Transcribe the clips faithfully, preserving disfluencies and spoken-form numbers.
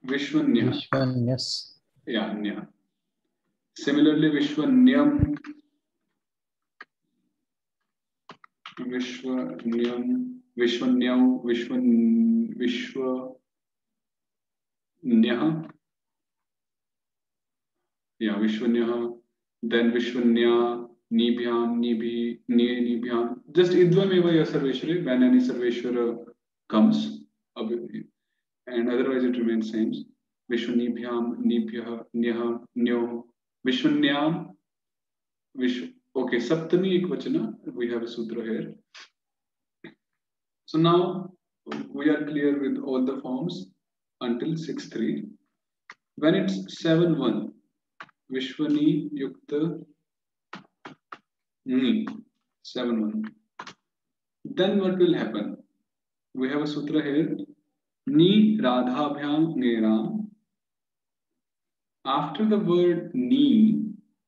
Vishwanya. Vishwanyas. Yeah, nya. Similarly, Vishwanyam. Vishwanyam. Vishwanyam. Vishwan. Vishwanyah. Yeah, Vishwanyah. Then Vishwanya. Nibhyam. Nibhi. Ni. Nibhyam. Just idvameva ya sarveshwari when any sarveshwara comes. And otherwise it remains same. Vishwanibhyam, Nibhyah, Nyah, Nyo, Vishwanyam, Vish. Okay, Saptami Ekvachana. We have a sutra here. So now we are clear with all the forms until six three. When it's seven one, Vishwani Yukta Ni, seven one. Then what will happen? We have a sutra here. Ni Radhabhyam Neram. After the word Ni,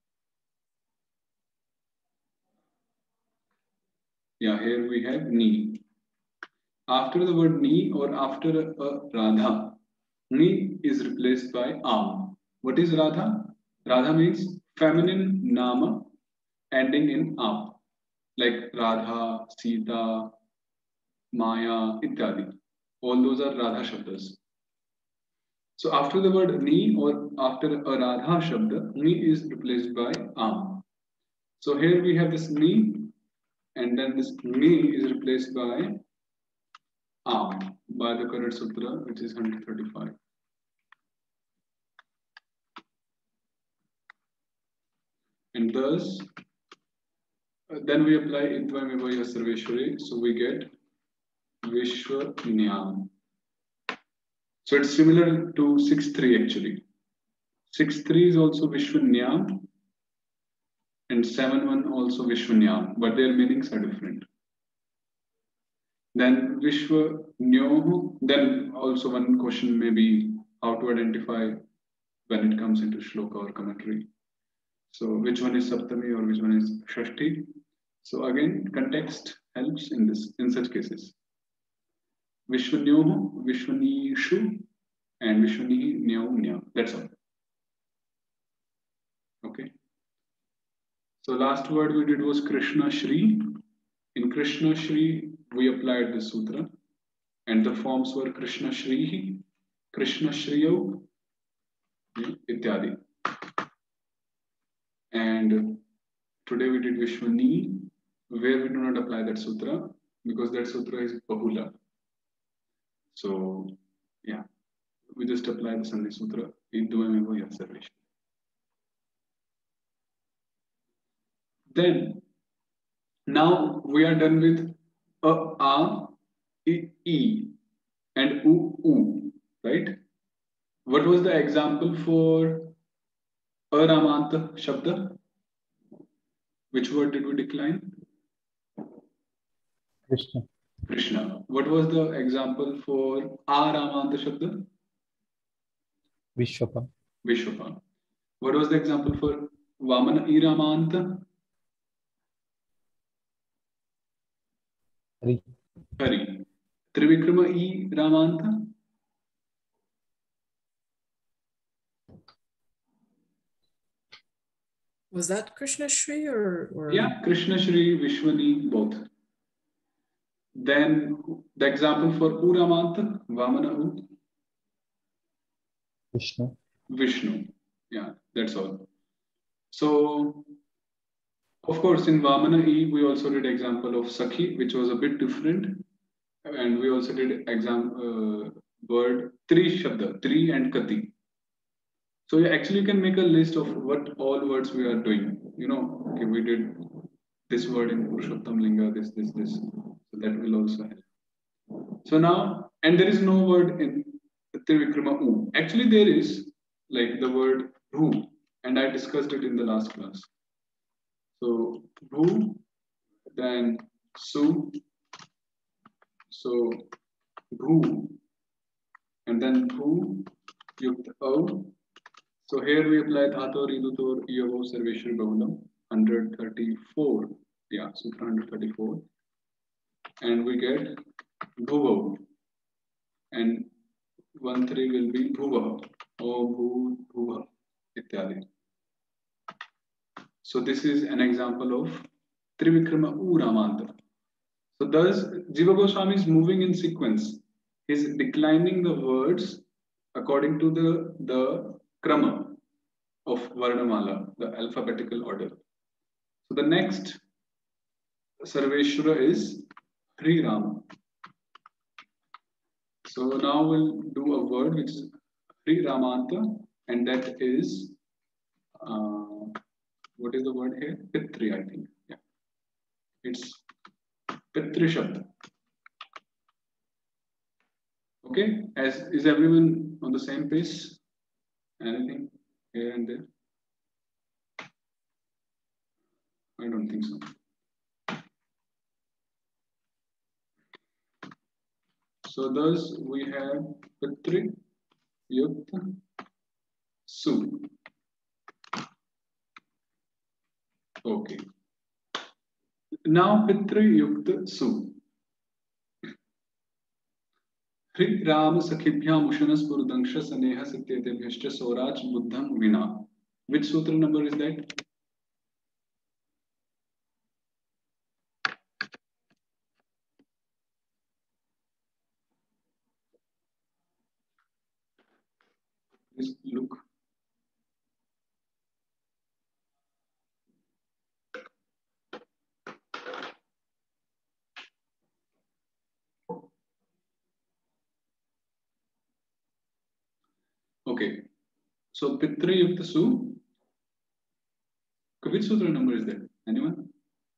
yeah, here we have Ni. After the word Ni or after a Radha, Ni is replaced by Am. What is Radha? Radha means feminine Nama ending in Am. Like Radha, Sita, Maya, ityadi. All those are Radha Shabdas. So after the word Ni or after a Radha Shabda, Ni is replaced by Am. So here we have this Ni and then this Ni is replaced by Am by the current sutra, which is one thirty-five. And thus, uh, then we apply Idvameva Sarveshwari, so we get Vishwanyam. So it's similar to six three actually. six three is also Vishwanyam and seven one also Vishwanyam, but their meanings are different. Then Vishwanyoh, then also one question may be how to identify when it comes into shloka or commentary. So which one is Saptami or which one is Shashti? So again, context helps in this, in such cases. Vishwanyoh, Vishwanishu, and Vishwani Nyau Nyau. That's all. Okay. So last word we did was Krishna Shri. In Krishna Shri, we applied the sutra, and the forms were Krishna Shri, Krishna Shriyo, ityadi. And today we did Vishwani, where we do not apply that sutra because that sutra is Bahula. So, yeah, we just apply the Sandhi Sutra in Dvameva Yatsarveshwari. Then, now we are done with a, a, e, e and u, u, right? What was the example for a Ramanta Shabda? Which word did we decline? Krishna. Krishna. What was the example for a Ramanta Shabda? Vishwapa. Vishwapa. What was the example for Vamana I Ramanta? Hari. Hari. Trivikrama I Ramanta? Was that Krishna Shri or, or? Yeah, Krishna Shri, Vishwani, both. Then the example for Uramanta, Vamana U? Vishnu. Vishnu. Yeah, that's all. So, of course, in Vamana E, we also did example of Sakhi, which was a bit different. And we also did exam uh, word Tri Shabda, Tri and Kati. So you actually can make a list of what all words we are doing. You know, okay, we did this word in Purushottam Linga, this, this, this. So that will also help. So now, and there is no word in Trivikrama U. Actually, there is like the word Bhu, and I discussed it in the last class. So Bhu, then Su, so Bhu, and then Bhu, Yukt O. So here we apply Dhator, Idutor, Yovo, Sarveshwar, Bahulam, one thirty-four. Yeah, Sutra one thirty-four. And we get Bhuvo. And one three will be Bhuva, O Bhu Bhuva, ityadi. So this is an example of Trivikrama U Ramanta. So thus Jiva Goswami is moving in sequence. He's declining the words according to the, the krama of Varnamala, the alphabetical order. So the next Sarveshwara is Sri Rama. So now we'll do a word which is Sri Ramanta, and that is, uh, what is the word here? Pitri, I think. Yeah. It's Pitri Shabda. Okay, as is everyone on the same page? Anything here and there? I don't think so. So thus we have Pitri, Yukta, Su. Okay. Now Pitri, Yukta, Su. Hri Ram Sakhibhyam Ushanas Purdangsha Saneha Satyate Bhishta Swaraj Buddham Vina. Which sutra number is that? Please look. Okay. So Pitri Yukta Su. Which sutra number is that? Anyone?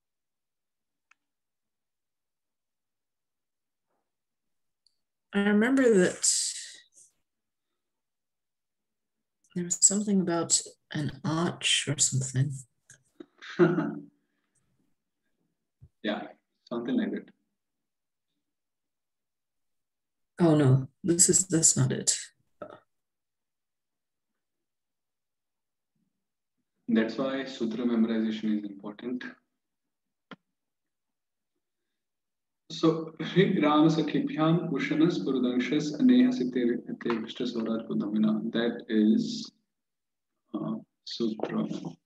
I remember that there was something about an arch or something. Yeah, something like that. Oh no, this is that's not it. That's why sutra memorization is important. So, Ram Sakhibhyam Ushanas Purudangshas Aneha Siddhivishta Swaraj Buddhamina. That is uh, sutra.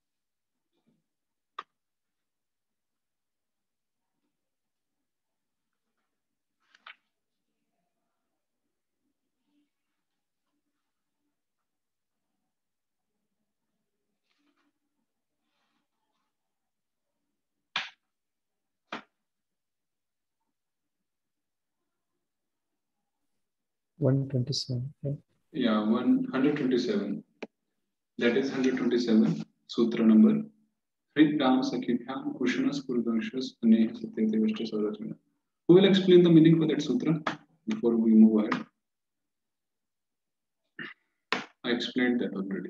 one twenty-seven. Okay. Yeah, one twenty-seven. That is one twenty-seven, sutra number. Hri Ram Sakhibhyam Ushanas Purudangshas Aneha Siddhivishta Swaraj Buddhamina. Who will explain the meaning for that sutra before we move ahead? I explained that already.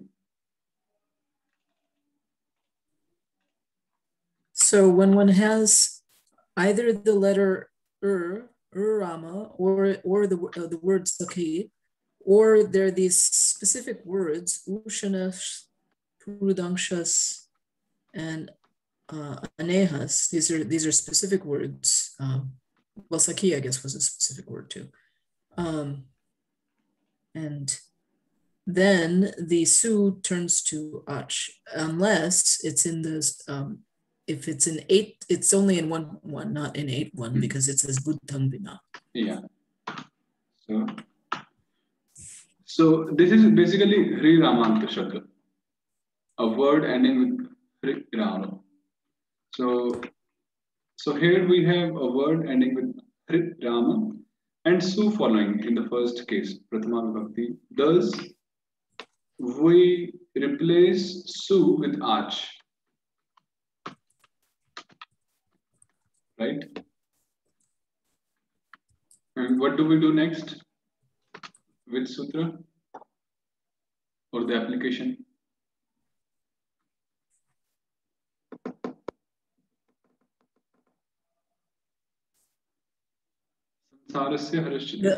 So when one has either the letter Ur, Ur Rama, or or the uh, the word Sakhi, or there are these specific words, Ushanas, Purudangshas, and uh, Anehas. These are these are specific words. Um, well, Sakhi, I guess, was a specific word too. Um, and then the Su turns to Ach, unless it's in this. Um, if it's in eight, it's only in one one, not in eight one, because it says Buddham Vina. Yeah. So, so this is basically Hri Ramanta Shabda, a word ending with Hri Rama. So, so here we have a word ending with Hri Rama and Su following in the first case, Prathama Vibhakti. Thus, we replace Su with Ach. Right? And what do we do next? Which sutra? Or the application? Sansarasya Harashchitra.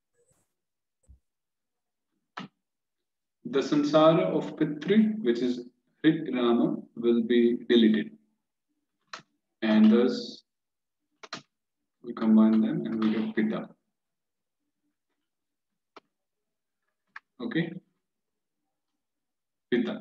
The sansara of Pitri, which is Hri Rama, will be deleted. And thus, we combine them and we get Pita. Okay, Pita.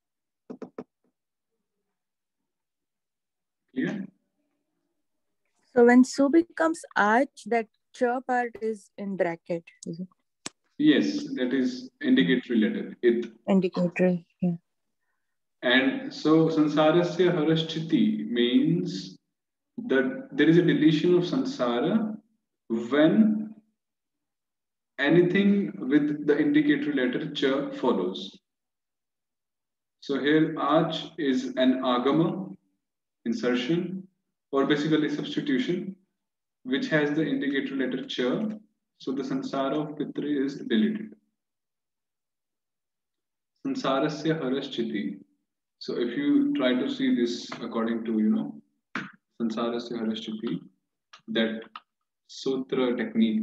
Clear? So when su becomes arch, that ch part is in bracket, is it? Yes, that is indicatory letter, it. Indicatory, yeah. And so sansarasya harashchiti means that there is a deletion of sansara when anything with the indicatory letter cha follows. So here arch is an agama, insertion, or basically substitution, which has the indicatory letter cha. So the sansara of pitri is deleted. Sansarasya harashchiti. So if you try to see this according to, you know, sansarasya harashchiti, that sutra technique.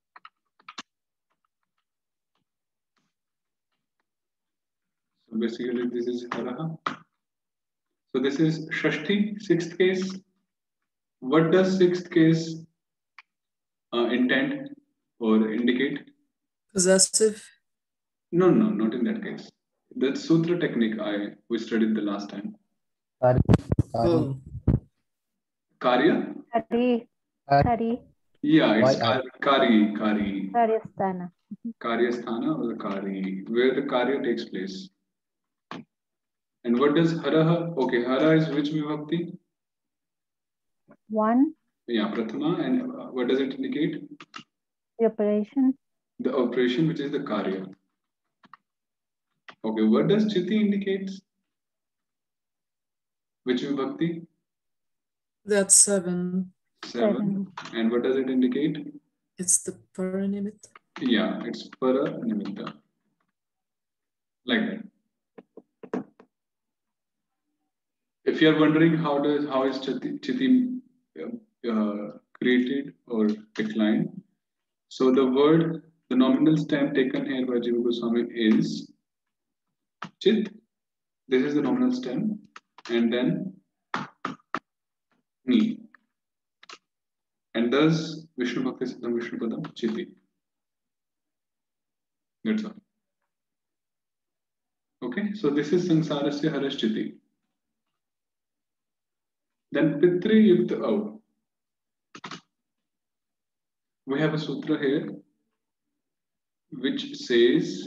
So basically this is haraha. So this is shashti, sixth case. What does sixth case uh, intend or indicate? Possessive. No, no, not in that case. That sutra technique I we studied the last time. Kari. Kari. Oh, Karya? Kari. Kari. Kari. Yeah, it's Why I- kar- kari, kari. Karyasthana. Karyasthana or the kari, where the karya takes place. And what does haraha? Okay, hara is which vibhakti? One, Yeah, prathama. And uh, what does it indicate? the operation. The operation, which is the karya. Okay, what does chiti indicates? Which vibhakti? that's seven. Seven. Seven. And what does it indicate? It's the paranimit. Yeah, it's para nimitta. Like that. If you are wondering how does how is chiti, chiti uh, uh, created or declined, so the word, the nominal stem taken here by Jiva Goswami is chit. This is the nominal stem, and then ni. And thus Vishnu Bhakti Siddham Vishnu Padam Chiti. That's all. Okay, so this is Sansarasya Harashchiti. Then Pitri Yukta Au. We have a sutra here which says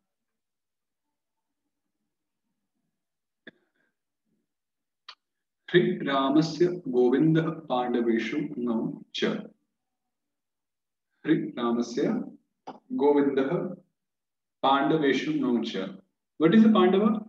Hri Ramasya Govinda Pandaveshu Nau Cha. Hri Ramasya Govinda Pandaveshu Nau Cha. What is the Pandava?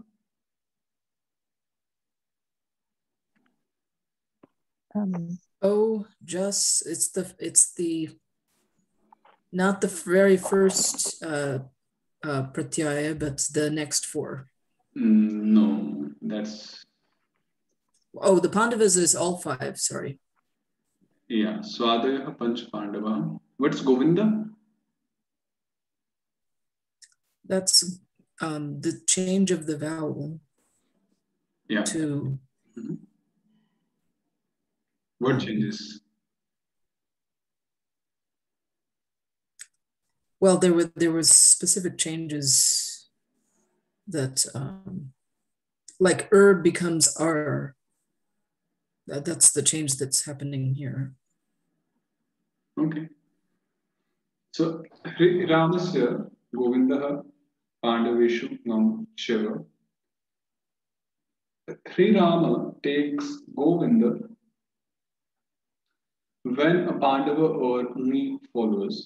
Um, Oh, just it's the it's the not the very first uh, uh, pratyaya, but the next four. Mm, no, that's Oh, the Pandavas is all five. Sorry. yeah. Swadaya Panch Pandava. What's Govinda? That's um, the change of the vowel Yeah. to Mhm. What Um, changes? well, there were there was specific changes that um, like er becomes r. That, that's the change that's happening here. Okay. So Hri Ramasya Govinda Pandaveshu Nam Shiva. Sri Rama takes Govinda when a Pandava or me follows.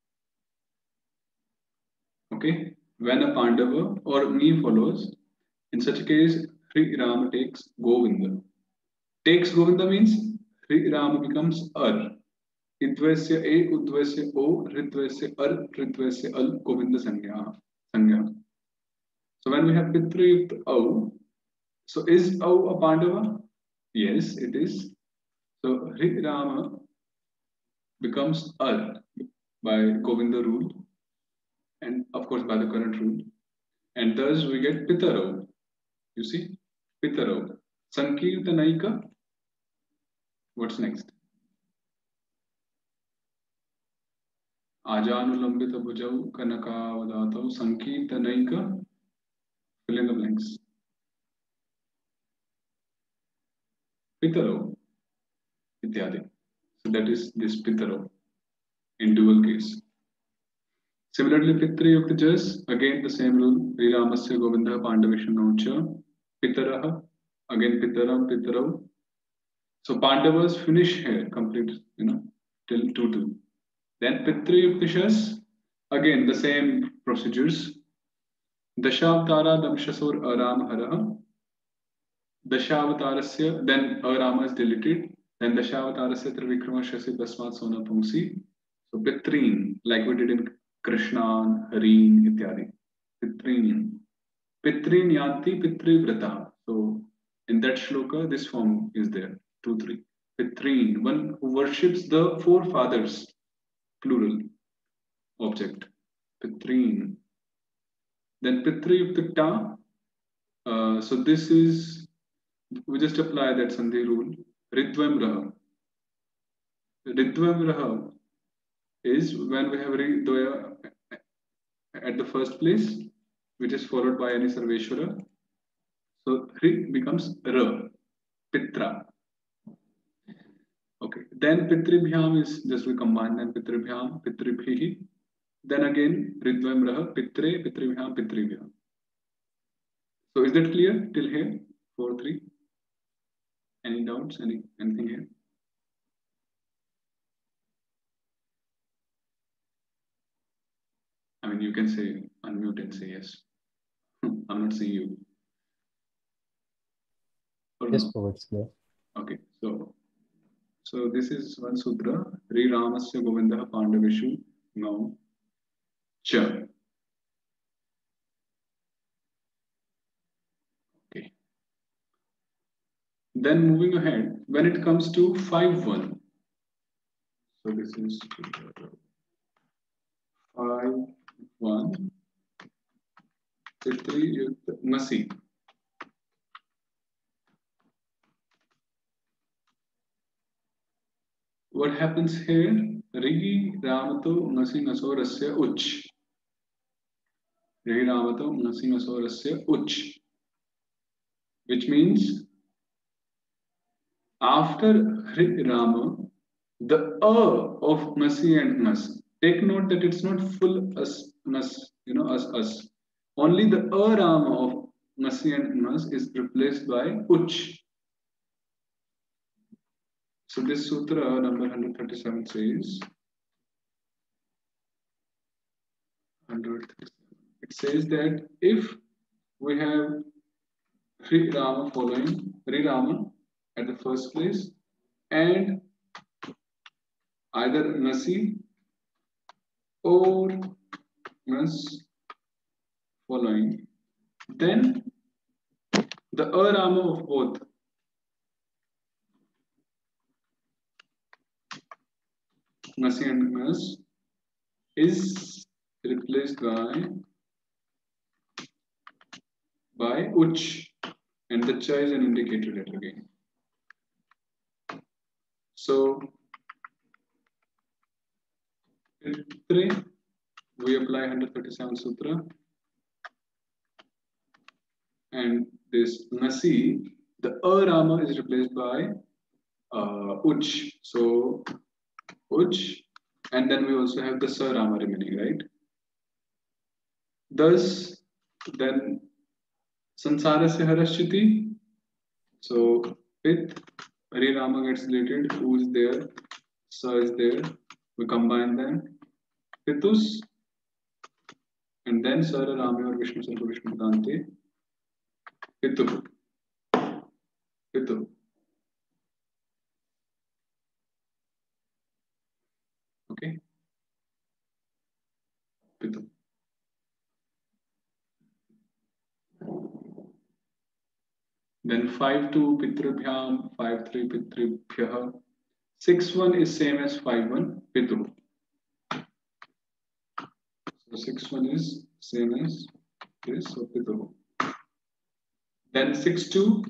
Okay, when a Pandava or me follows, in such a case, Sri Rama takes Govinda. Takes Govinda means Sri Rama becomes Ar. Idvasya A, Udvasya O, Ritvasya Ar, Ritvasya Al, Govinda Sanya. Sanya. So when we have Pitrayukt Au, so is Au a Pandava? Yes, it is. So Hri Rama becomes Ar by Govinda rule, and of course by the current rule. And thus we get Pitarau. You see? Pitarau. Sankirtanaika. What's next? आजानुलंबित भुजौ कनकावदातौ संकीर्तनैक fill in the blanks. Pitaro ityadi. So that is this Pitaro in dual case. Similarly, Pitri Yukta Jas, again the same rule. Sri Ramasya Govinda Pandavishu Naucha. Pitaraha, again Pitaram, Pitarav. So Pandavas finish here, complete, you know, till two two. Then Pitri Yukta Jas, again the same procedures. Dashavatara Damshasur Aram Haraha. Dashavatarasya, then Arama is deleted. Then Dashavatarasya Trivikrama Shasi Tasmat Sona Pungsi. So Pitrin, like we did in Krishnan, Harin, Ityadi. Pitrin. Pitrin Yanti Pitri Vrata. So in that shloka, this form is there. two three. Pitrin, one who worships the forefathers, plural object. Pitrin. Then Pitri Yukta. Uh, so this is, we just apply that Sandhi rule. Ridvam Raha. Ridvam Raha is when we have Ridvaya at the first place, which is followed by any Sarveshwara. So Rid becomes Ra, Pitra. Okay. Then Pitribhyam is just we combine them. Pitribhyam, Pitribhihi. Then again Ridvam Raha, Pitre, Pitribhyam, Pitribhyam. So is that clear till here? four three. Any doubts? Any anything here? I mean, you can say unmute and say yes. I'm not saying you. Or Yes, no? Prabhu, it's clear. Okay, so so this is one sutra. Sri Ramasya Govinda Pandavishu now cha. Okay. Then moving ahead, when it comes to five one. So this is five one. Pitri Yukta Nasi. What happens here? Rigi Ramato Nasi Nasorasya Uch. Rigi Ramato Nasi Nasorasya Uch. Which means after Hri Rama, the A of Nasi and Nas. Take note that it's not full as Nas, you know, as us. Only the A Rama of Nasi and Nas is replaced by Uch. So this sutra number one thirty-seven says, one thirty-seven. It says that if we have Sri Rama following Sri Rama at the first place and either Nasi or Nas following, then the A Rama of both Nasi and Nas is replaced by by Uch, and the cha is an indicator letter again. So Pitre, we apply one thirty-seven sutra, and this Nasi, the A Rama is replaced by uh, Uch. So Uch, and then we also have the Sa Rama remaining, right? Thus, then Sansarasya Harashchiti. So Pit, Hari Rama gets deleted, who is there, Sa is there, we combine them, Pitus, and then Sara Rama or Vishnu Sarva Vishnu Dante, Pitu, Pitu. Okay, Pitu. Then five two Pitribhyam, five three Pitribhyah. six one is same as five one Pitru. So six one is same as this, so Pitru. Then six two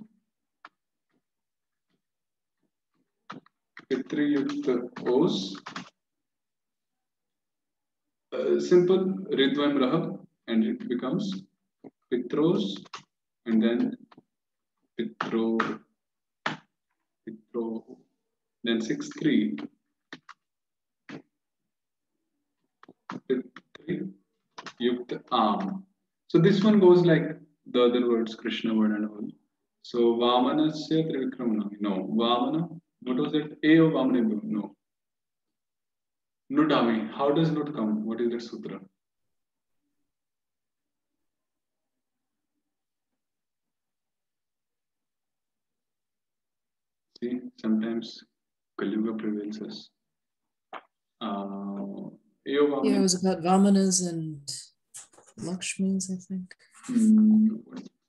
Pitri Yukta Os. uh, simple Ridvam Raha, and it becomes Pitros, and then Pitro, Pitro, then six three, Pitri, Yukt Am. So this one goes like the other words, Krishna word and all. So Vamanasya Trivikramana. No. Vamana. What was that? A or Vamana? No. Nudami. How does Nud come? What is that sutra? See, sometimes Kalyuga prevails us. Uh, A or Vamana? Yeah, it was about Vamanas and Lakshmis, I think. Hmm.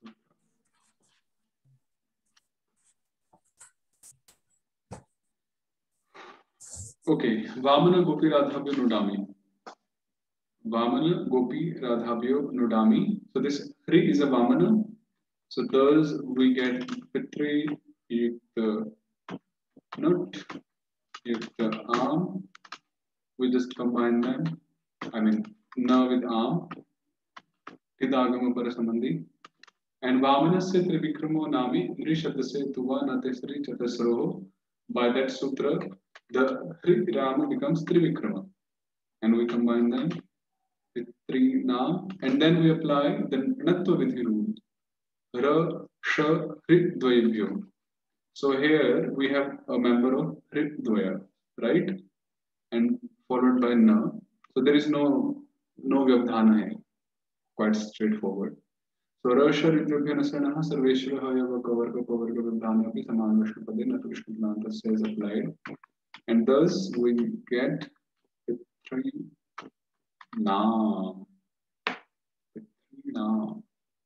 Okay, Vamana Gopi Radhabhyo Nudami. Vamana Gopi Radhabhyo Nudami. So this three is a Vamana. So thus we get Pitri, Yukta Nut, Yukta Am. We just combine them. I mean, Na with Am. Tidagama Parasamandhi. And Vamanasya Trivikramo Nami, Nrishabdasya Tuva Natesri Chatasroho. By that sutra, the Hri Rama becomes Trivikrama. And we combine them with three Nam. And then we apply the Natva Vidhi rule. Ra, Sha, Hri Dvayabhyo. So here we have a member of Hri Dvaya, right? And followed by Na. So there is no, no Vyavdhana here. Quite straightforward. So Rasha Ridvabhyanasana Sarveshwara Yava Kavarga Pavarga Vidhana Api Saman Vishnu Pade Natu Vishnu Planta says applied. And thus we get the three Naam. The three Naam.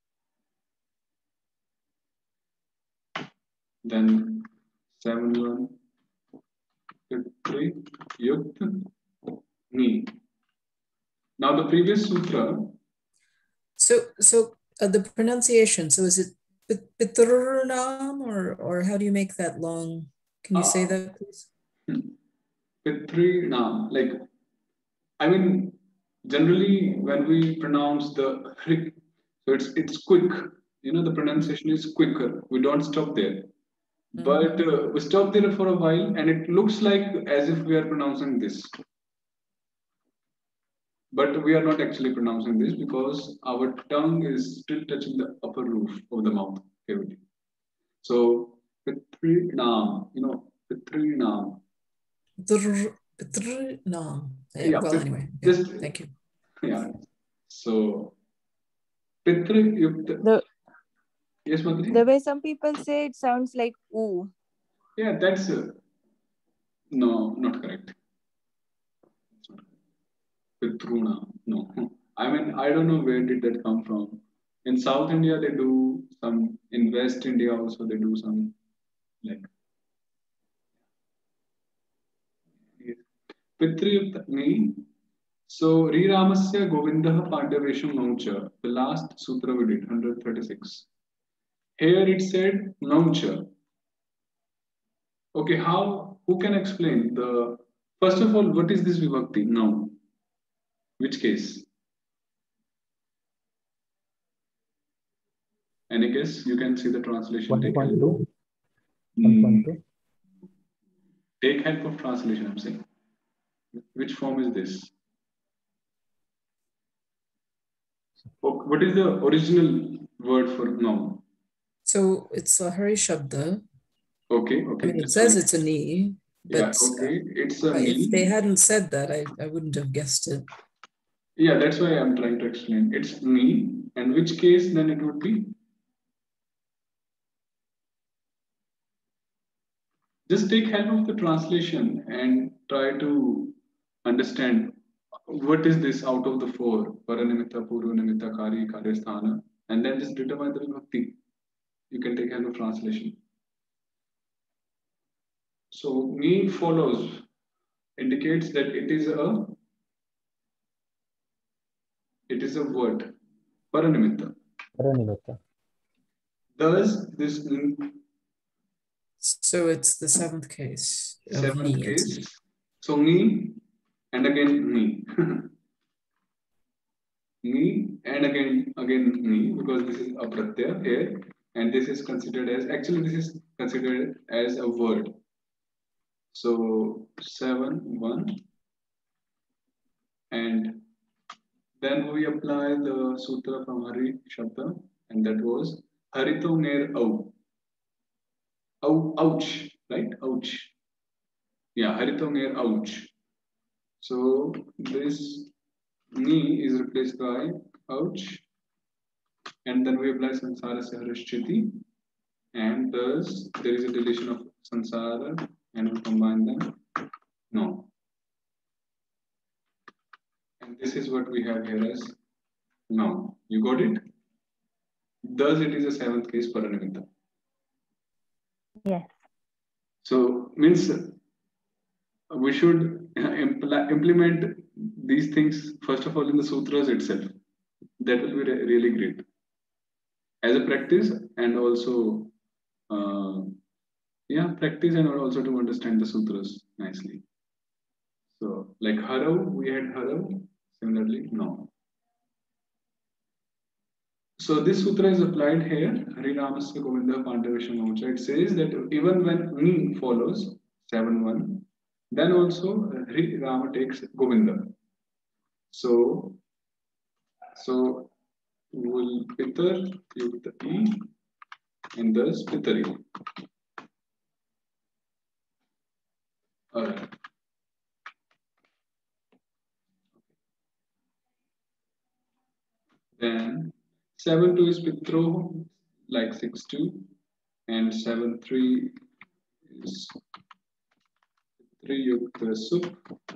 Then seven one. Three Yukt Ni. Now the previous sutra. So, so uh, the pronunciation. So, is it Pit- Piturnam, or or how do you make that long? Can you say Ah. that, please? Pitrinam. Like, I mean, generally when we pronounce the Hrik, so it's it's quick. You know, the pronunciation is quicker. We don't stop there. But uh, we stop there for a while, and it looks like as if we are pronouncing this. But we are not actually pronouncing this because our tongue is still touching the upper roof of the mouth cavity. So, Pitrinam, you know, Pitrinam. Pitr- Piturnam. Yeah, Yeah, well, pit- anyway, yeah, just thank you. yeah. So, Pitri Yukta. The Yes, Madhuri? the way some people say it sounds like ooh. Yeah, that's uh, no, not correct. Pitruna, no. I mean, I don't know where did that come from. In South India, they do some. In West India, also they do some like. Pitri me. So, Riramasya Govindaha Pandavesham Naucha, the last sutra we did, one hundred thirty-six. Here it said Naucha. Okay, how, who can explain the, first of all, what is this vibhakti? Now, which case? Any case, you can see the translation. Take help. one point two. Hmm. one point two. Take help of translation, I'm saying. Which form is this? Oh, what is the original word for now? So it's a Hari Shabda. Okay, I okay. mean, it that's says fine. it's a ni, Yeah, but okay. It's a uh, if ni. they hadn't said that, I, I wouldn't have guessed it. Yeah, that's why I'm trying to explain. It's ni, and which case then it would be? Just take help of the translation and try to understand what is this out of the four, Paranimitta, Purvanimitta, Kari, Karyasthana, and then just determine the vibhakti. You can take help of translation. So, me follows indicates that it is a it is a word, Paranimitta. Paranimitta. Thus, this So it's the seventh case of seventh ni. It's case. So, me and again me. ni, and again again ni, because this is a pratyaya here, and this is considered as, actually this is considered as a word. So seven one, and then we apply the sutra from Hari Shabda, and that was Harito Ner Au. Au, ouch, right? Ouch. Yeah, Harito Ner ouch. So this ni is replaced by ouch, and then we apply Sansara Saharashchiti, and thus there is a deletion of Sansara, and we combine them. No. And this is what we have here as now. You got it? Thus it is a seventh case Paranimita. Yes. So means we should impl implement these things first of all in the sutras itself. That will be re really great as a practice, and also uh, yeah, practice, and also to understand the sutras nicely. So like Harav, we had Harav, similarly no. So this sutra is applied here. Harinamasya Govinda Pandavesha Mocha. It says that even when ni follows seven one, then also Hari Rama takes Govinda. So so we will Pitar Yukta E, and thus Pitari. Alright. Then seven two is Pitro, like six two, and seven three is Pitri Yukta Sup.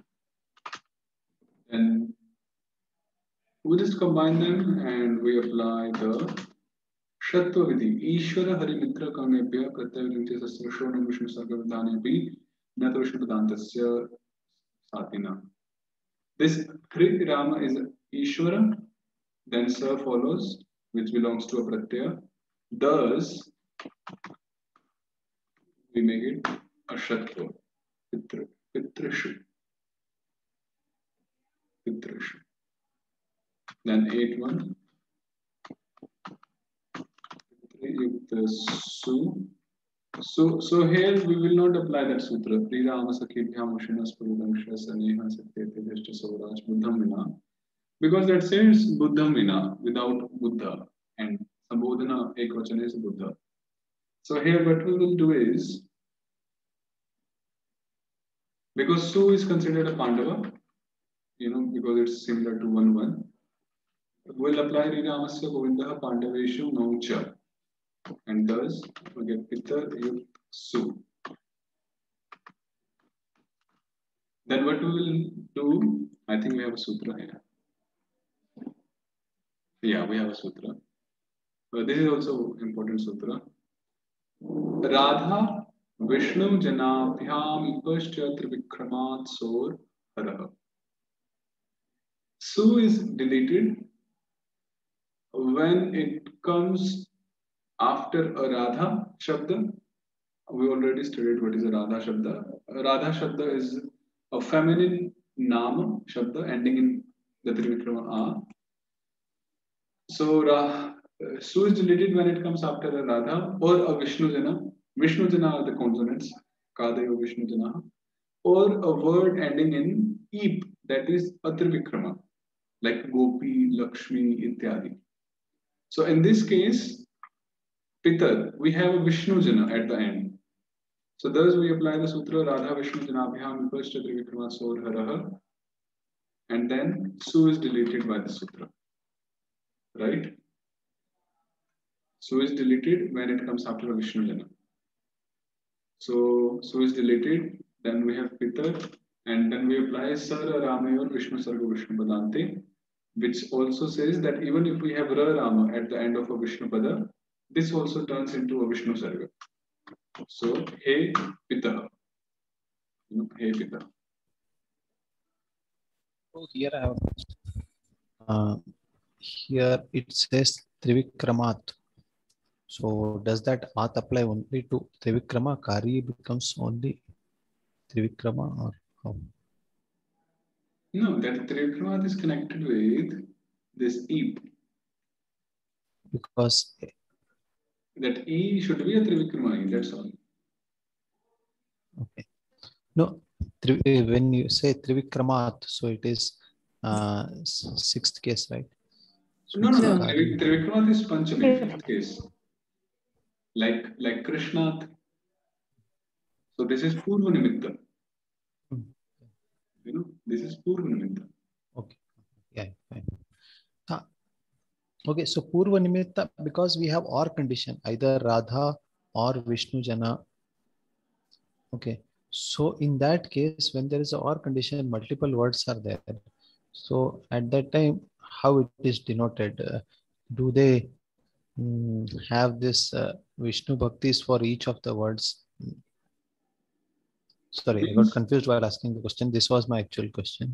Then we just combine them and we apply the Shatva Vidhi. Ishvara Harimitra Kamebhya Pratyavrinti Sasrashona Vishnu Sargavadhanepi Natrashna Padantasya Satina. This Hari Rama is Ishvara, then Sa follows, which belongs to a Pratyaya. Thus, we make it a Shatva. Pitra, Pitrashu. Pitrashu. Then eight one. Yukta Su. So, so here we will not apply that sutra. Prirama Sakhibhyam Ushinas Purudamsha Saneha Satyate Deshta Sauraj Buddham Vina. Because that says Buddham Vina, without Buddha, and Sambodhana Ekvachana is Buddha. So here what we will do is, because Su is considered a Pandava, you know, because it's similar to one one, we'll apply Riramasya Govinda Pandaveshu Naucha, and thus we get Pitar Yuk Su. Then what we will do, I think we have a sutra here. Yeah, we have a sutra. But this is also important sutra. Radha Vishnu Janabhyam Ipascha Trivikramat Sor Haraha. Su is deleted when it comes after a Radha Shabda. We already studied what is a Radha Shabda. A Radha Shabda is a feminine Nama Shabda ending in the Trivikrama A. So Ra, uh, Su is deleted when it comes after a Radha or a Vishnu Jana. Vishnu Jana are the consonants, Kadayo Vishnu Jana, or a word ending in Eep, that is a Trivikrama, like Gopi, Lakshmi, Ityadi. So in this case, Pitar, we have a Vishnu Jana at the end. So thus we apply the sutra Radha Vishnu Janabhyam Vipashta Trivikrama Sor Haraha, and then Su is deleted by the sutra. Right? Su is deleted when it comes after a Vishnu Jana. So Su is deleted, then we have Pitar, and then we apply Sara Rama or Vishnu Sarga Vishnu Padante, which also says that even if we have Ra Rama at the end of a Vishnu Pada, this also turns into a Vishnu Sarga. So, He Pita. He Pita. Oh, here I have. Uh, here it says Trivikramat. So does that At apply only to Trivikrama? Kari becomes only Trivikrama, or how? No, that Trivikramat is connected with this eep. Because that E should be a Trivikrama E, that's all. okay. No, when you say Trivikramat, so it is uh, sixth case, right? So no, no, no. No. Triv Trivikramat is Panchami, fifth case. Like like Krishnath. So this is Purva Nimitta. Hmm. You know, this is Purva Nimitta. Okay. Yeah, fine. Huh. Okay, so Purva Nimitta, because we have or condition, either Radha or Vishnu Jana. Okay, so in that case, when there is a or condition, multiple words are there. So at that time, how it is denoted? Uh, do they mm, have this uh, Vishnu Bhaktis for each of the words? Sorry, I got confused while asking the question. This was my actual question.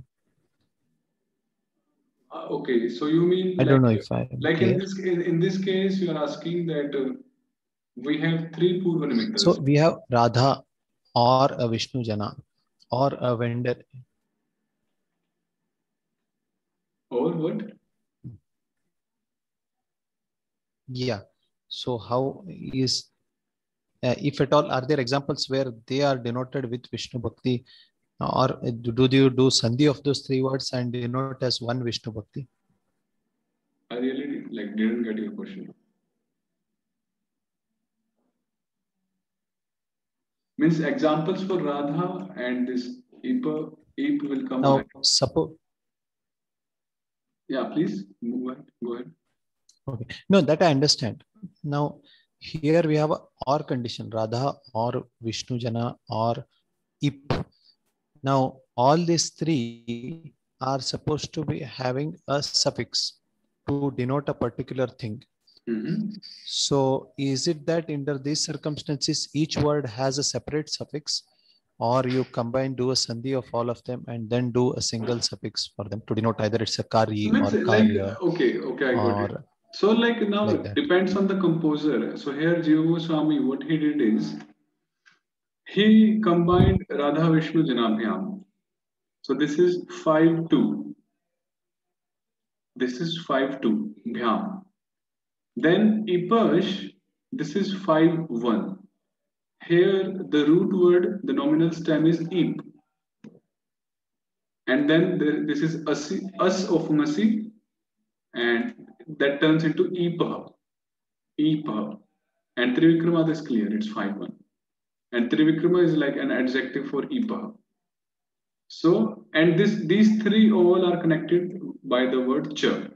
Uh, okay, so you mean I like, don't know if I like clear. in this in, in this case, you are asking that uh, we have three Purva Nimittas. So we have Radha or a Vishnu Jana or a vendor. Or what? Yeah. So how is, uh, if at all, are there examples where they are denoted with Vishnu Bhakti, or do you do Sandhi of those three words and denote as one Vishnu Bhakti? I really like didn't get your question. Means examples for Radha and this Ipa, Ip will come Now, ahead. suppose. Yeah, please move ahead. Go ahead. Okay. No, that I understand. Now, here we have a or condition, Radha or Vishnu Jana or Ip. Now, all these three are supposed to be having a suffix to denote a particular thing. Mm-hmm. So, is it that under these circumstances, each word has a separate suffix, or you combine, do a sandhi of all of them and then do a single suffix for them to denote either it's a kari Means or like, karya? okay, okay, I got or, it. So like now like it that. depends on the composer. So here Jiva Goswami, what he did is he combined Radha Vishnu Janabhyam. So this is five two. This is five two Bhyam. Then Ipash, this is five one. Here the root word, the nominal stem is Ip. And then there, this is asi, us of Masi, and that turns into Ipa. Ipa. And Trivikrama is clear, it's five one. And Trivikrama is like an adjective for Ipa. So, and this these three all are connected by the word Cha.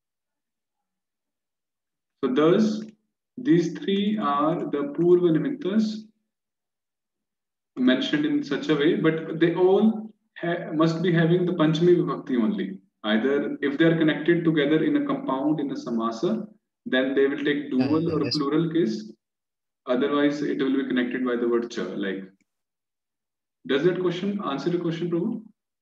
So thus, these three are the Purva Nimittas mentioned in such a way, but they all must be having the Panchami Vibhakti only. Either if they are connected together in a compound, in a samasa, then they will take dual or Yes. plural case. Otherwise, it will be connected by the word Cha. Like, does that question answer the question, Prabhu?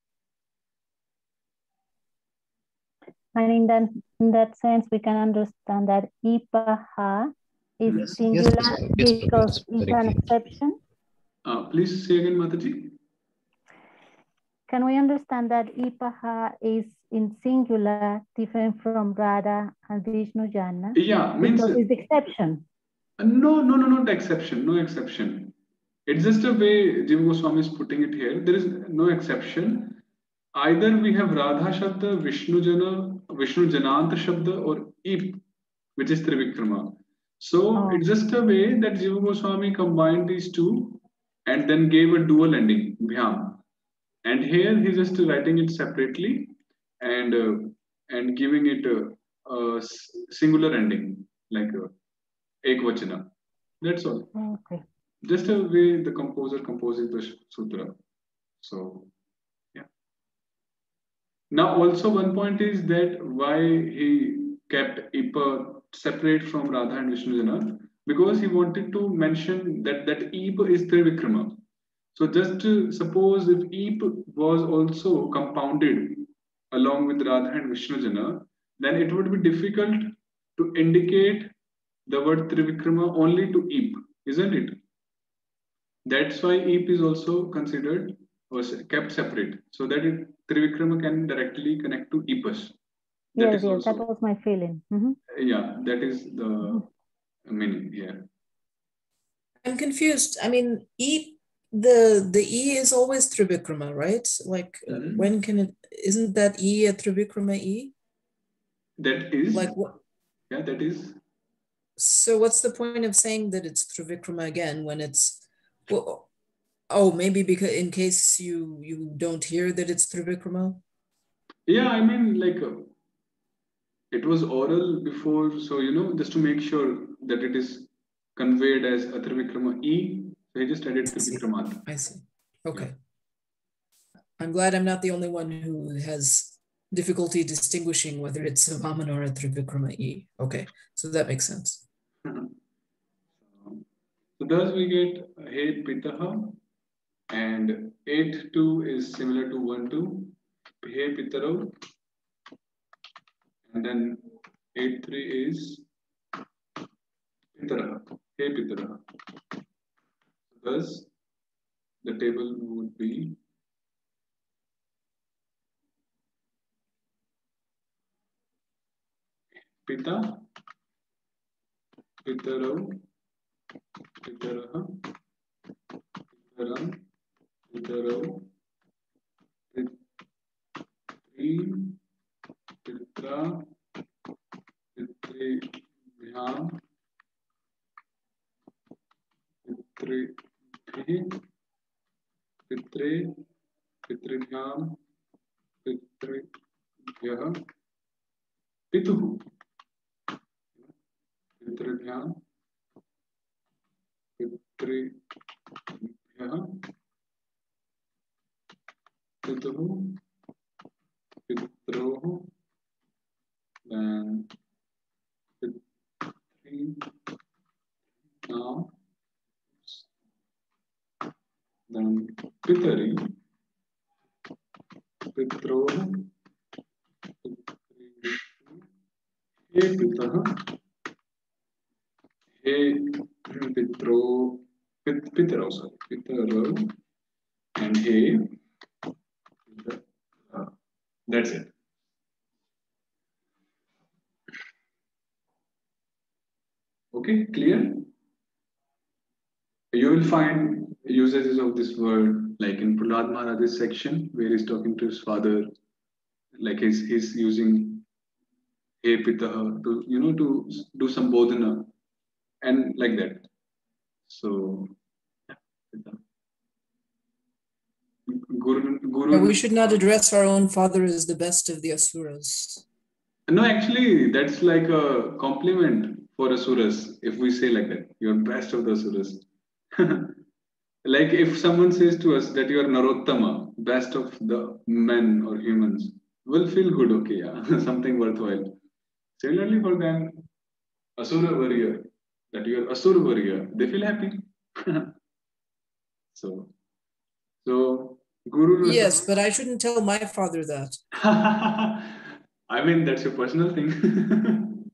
And in that, in that sense, we can understand that Ipaha is Yes. singular Yes, yes, because yes, it's an exception. Uh, please say again, Mataji. Can we understand that Ipaha is in singular, different from Radha and Vishnu Jana? Yeah, means because it's the exception. No, no, no, not exception. No exception. It's just a way Jiva Goswami is putting it here. There is no exception. Either we have Radha Shabda, Vishnu Jana, Vishnu Janant Shabda, or Ip, which is Trivikrama. So Oh. it's just a way that Jiva Goswami combined these two and then gave a dual ending, Bhyam. And here he's just writing it separately and uh, and giving it a, a singular ending, like a Ekvachana. That's all. Okay. Just a way the composer composes the sutra. So, yeah. Now, also one point is that why he kept Ipa separate from Radha and Vishnu Jana, because he wanted to mention that that Ipa is Trivikrama. So, just to suppose if Ip was also compounded along with Radha and Vishnu Jana, then it would be difficult to indicate the word Trivikrama only to Ip, isn't it? That's why Ip is also considered or kept separate, so that it, Trivikrama can directly connect to Ipas. That yes, is yes, that also, was my feeling. Mm-hmm. yeah, that is the Mm-hmm. meaning here. I'm confused. I mean, E, the the E is always Trivikrama, right? Like, uh, Mm-hmm. when can it, isn't that E a Trivikrama E? That is, Like what? yeah, that is. So what's the point of saying that it's Trivikrama again when it's, well, oh, maybe because in case you you don't hear that it's Trivikrama? Yeah, I mean, like, uh, it was oral before, so, you know, just to make sure that it is conveyed as a Trivikrama E, so he just added I see. Trivikramat. I see. Okay. Yeah. I'm glad I'm not the only one who has difficulty distinguishing whether it's a Vamana or a Trivikrama E. Okay, so that makes sense. So thus we get He Pitaha, and eight two is similar to one two, He Pitaro, and then eight three is Pitara, He Pitara. Thus the table would be Pita, Pitaro, Pitaraha, Pitaram, Pitaro, Pitri, Pitra, Pitri, Vyam, Pitri, Pitre, Pitribhyam, Pitribhyah, Pituhu, Pitribhyam, Pitribhyah, Pituhu, Pitrohu, then Pitri, now, then Pitari, Pitrohu, He Pitaha, He Pitro, Pit, Pitaro, sorry, Pitaro, and He Pitara. That's it. Okay, clear? You will find usages of this word like in Prahlad Maharaj's section where he's talking to his father, like he's, he's using He Pitaha to, you know, to do some bodhana and like that. So, Guru, Guru. We should not address our own father as the best of the asuras. No, actually, that's like a compliment for asuras if we say like that. You're best of the asuras. Like if someone says to us that you are Narottama, best of the men or humans, we'll feel good, okay, yeah, something worthwhile. Similarly for them, Asura warrior, that you are Asura warrior, they feel happy. so, so Guru. Yes, but I shouldn't tell my father that. I mean, that's your personal thing.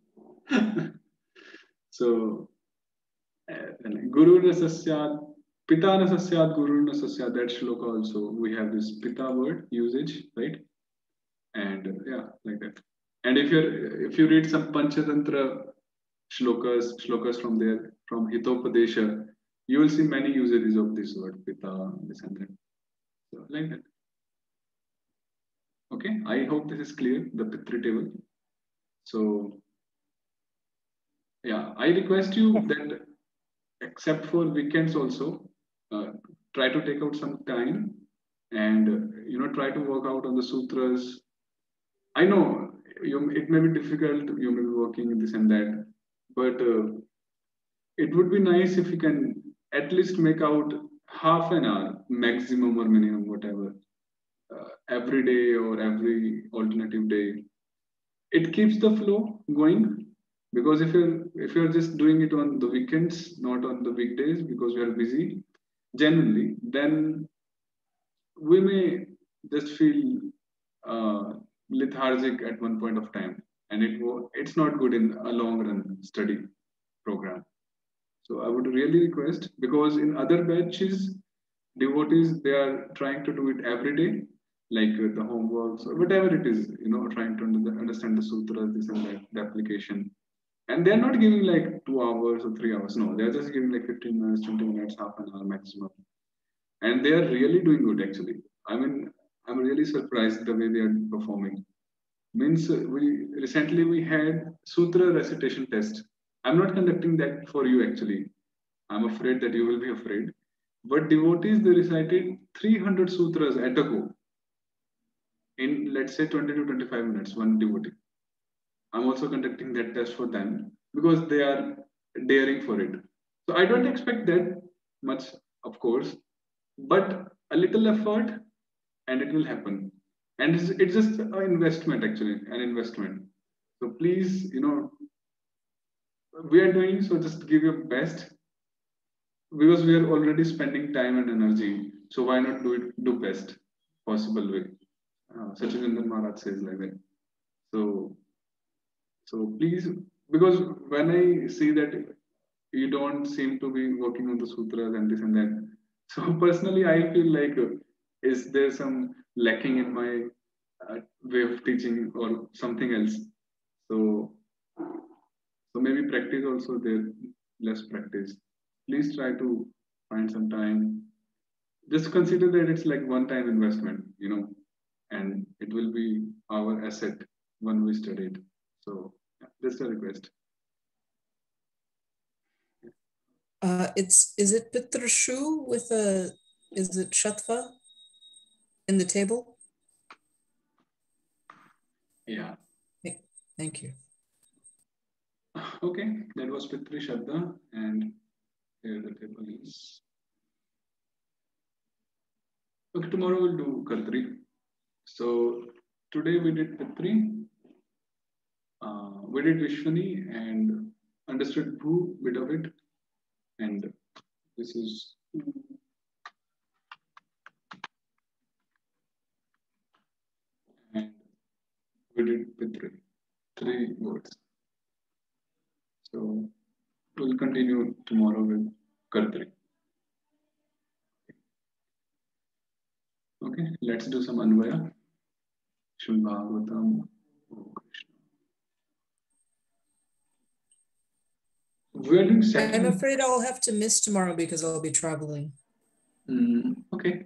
so, uh, Guru Nasasyat. Pita nasasyat guru nasasyat, that shloka also, we have this pita word usage, right? And uh, yeah, like that. And if you're if you read some Panchatantra shlokas, shlokas from there, from Hitopadesha, you will see many usages of this word, pita, this and that. So like that. Okay, I hope this is clear, the Pitri table. So yeah, I request you Yes. that except for weekends also, uh, try to take out some time and uh, you know try to work out on the sutras. I know you, it may be difficult, you may be working in this and that, but uh, it would be nice if you can at least make out half an hour maximum or minimum, whatever, uh, every day or every alternative day. It keeps the flow going, because if you're if you're just doing it on the weekends, not on the weekdays because we are busy genuinely, then we may just feel uh, lethargic at one point of time, and it wo- it's not good in a long run study program. So I would really request, because in other batches, devotees, they are trying to do it every day. like uh, the homeworks or whatever it is, you know, trying to under- understand the sutras, this and that, the application. And they're not giving like two hours or three hours. No, they're just giving like fifteen minutes, twenty minutes, half an hour maximum. And they are really doing good actually. I mean, I'm really surprised the way they are performing. Means uh, we recently we had sutra recitation test. I'm not conducting that for you actually. I'm afraid that you will be afraid. But devotees, they recited three hundred sutras at a go in, let's say, twenty to twenty-five minutes, one devotee. I'm also conducting that test for them because they are daring for it. So I don't expect that much, of course, but a little effort and it will happen. And it's, it's just an investment, actually, an investment. So please, you know, we are doing so just give your best because we are already spending time and energy. So why not do it do best possible way? Uh, Sachindran Maharaj says like that. So so please, because when I see that you don't seem to be working on the sutras and this and that, so personally I feel like uh, is there some lacking in my uh, way of teaching or something else? So so maybe practice also there, less practice. Please try to find some time. Just consider that it's like one-time investment, you know, and it will be our asset when we study it. So yeah, just a request. Uh, it's is it Pitrashu with a is it Shatva in the table? Yeah. Thank you. Okay, that was Pitri Shabda, and here the table is. Okay, tomorrow we'll do Kartri. So today we did Pitri, uh, we did Vishwani and understood Bhu, bit of it, and this is. And we did Pitri, three words. So we'll continue tomorrow with Kartri. Okay, let's do some Anvaya. Srimad Bhagavatam. Oh, Krishna. We're doing second. I'm afraid I'll have to miss tomorrow because I'll be traveling. Mm, okay.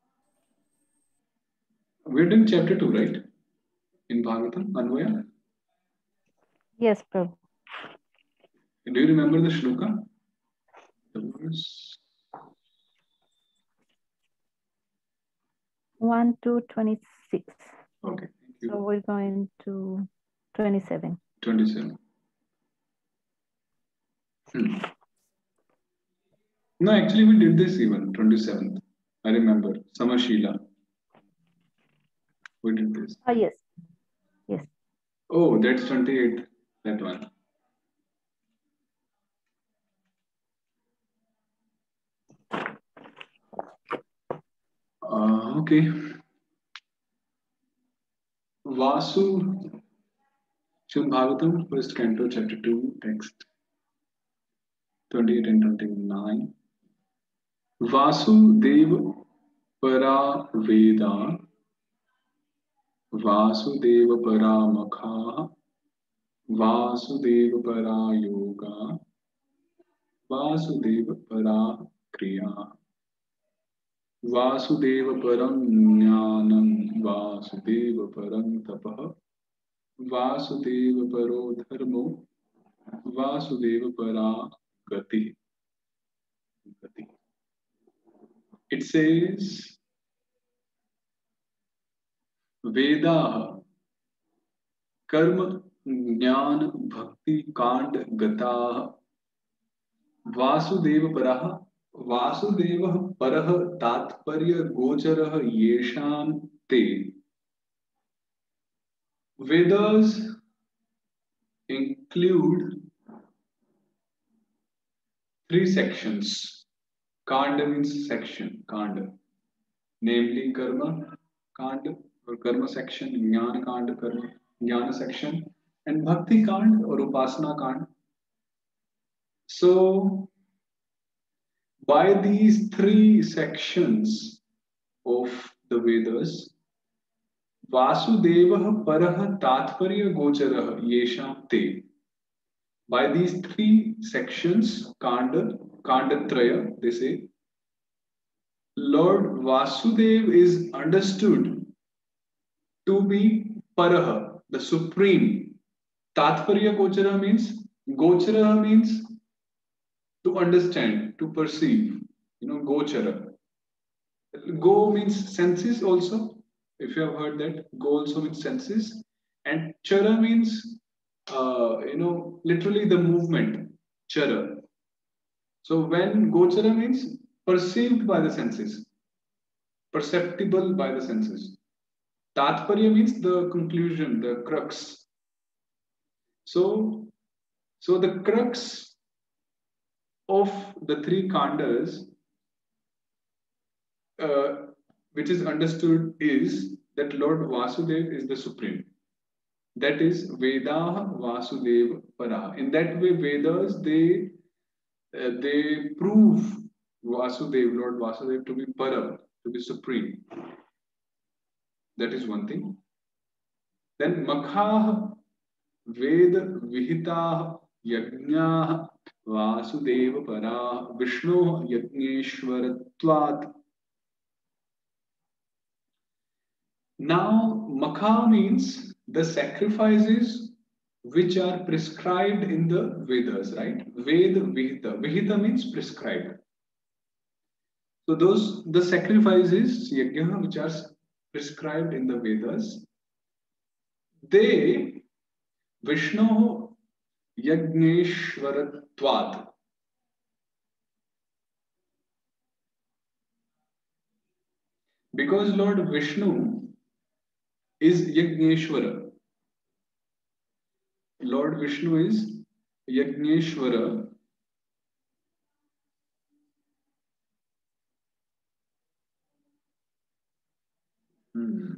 We're doing chapter two, right? In Bhagavatam, Anvaya. Yes, Prabhu. Do you remember the shloka? The verse. one to twenty-six. Okay, thank you. So we're going to twenty-seven. twenty-seven. Hmm. No, actually, we did this even, twenty-seventh. I remember. Samashila. We did this. Oh, yes. Yes. Oh, that's twenty-eight. That one. Uh, okay. Vasu. Srimad Bhagavatam, first canto, chapter two, text twenty-eight and twenty-nine. Vasudeva para Veda, Vasudeva para Makha, Vasudeva para Yoga, Vasudeva para Kriya, Vasudeva param Jnanam, Vasudeva param Tapah, Vasudeva paro Dharmo, Vasudeva para Gati. Gati. It says Veda Karma Jnana Bhakti Kand Gata Vasudeva Paraha Vasudeva Paraha Tatparya Gocharaha Yesham Te. Vedas include three sections. Kanda means section, Kanda, namely Karma Kanda or Karma section, Jnana Kanda, Karma Jnana section, and Bhakti Kanda or Upasana Kanda. So, by these three sections of the Vedas, Vasudevah Parah Tatparya Gocharaha Yesham Te. By these three sections, Kanda, Kandatraya, they say, Lord Vasudev is understood to be Paraha, the supreme. Tatparya Gochara means, Gochara means to understand, to perceive, you know, Gochara. Go means senses also, if you have heard that. Go also means senses. And Chara means, uh, you know, literally the movement, Chara. So when Gochara means perceived by the senses, perceptible by the senses. Tatparya means the conclusion, the crux. So, so the crux of the three khandas, uh, which is understood, is that Lord Vasudev is the supreme. That is Vedaha Vasudeva Para. In that way, Vedas, they uh, they prove Vasudev, Lord Vasudev, to be Para, to be supreme. That is one thing. Then Makhah Veda Vihitah Yajnah Vasudeva Para Vishnu Yajneshwaratvat. Now, Makha means the sacrifices which are prescribed in the Vedas, right? Veda Vihita. Vihita means prescribed. So those, the sacrifices, yajna, which are prescribed in the Vedas, they, Vishnu Yajneshwaratvat. Because Lord Vishnu is Yajneshwara. Lord Vishnu is Yajneshwara. Hmm.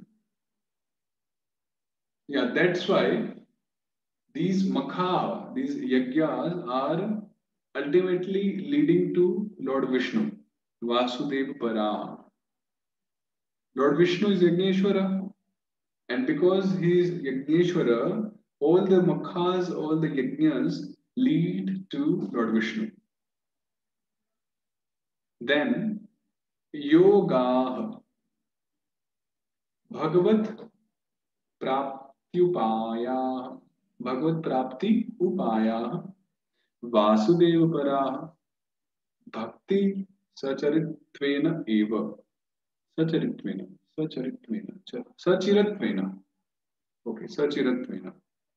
Yeah, that's why these Makha, these Yajnas are ultimately leading to Lord Vishnu, Vasudeva Para. Lord Vishnu is Yajneshwara, and because he is Yajneshwara, all the Makhas, all the Yajnas lead to Lord Vishnu. Then Yoga Bhagavat Prapti Upaya Bhagavat Prapti Upaya Vasudeva Para Bhakti Sacharitvena Eva Sacharitvena Sacharitvena Sachiratvena Okay, Sachiratvena.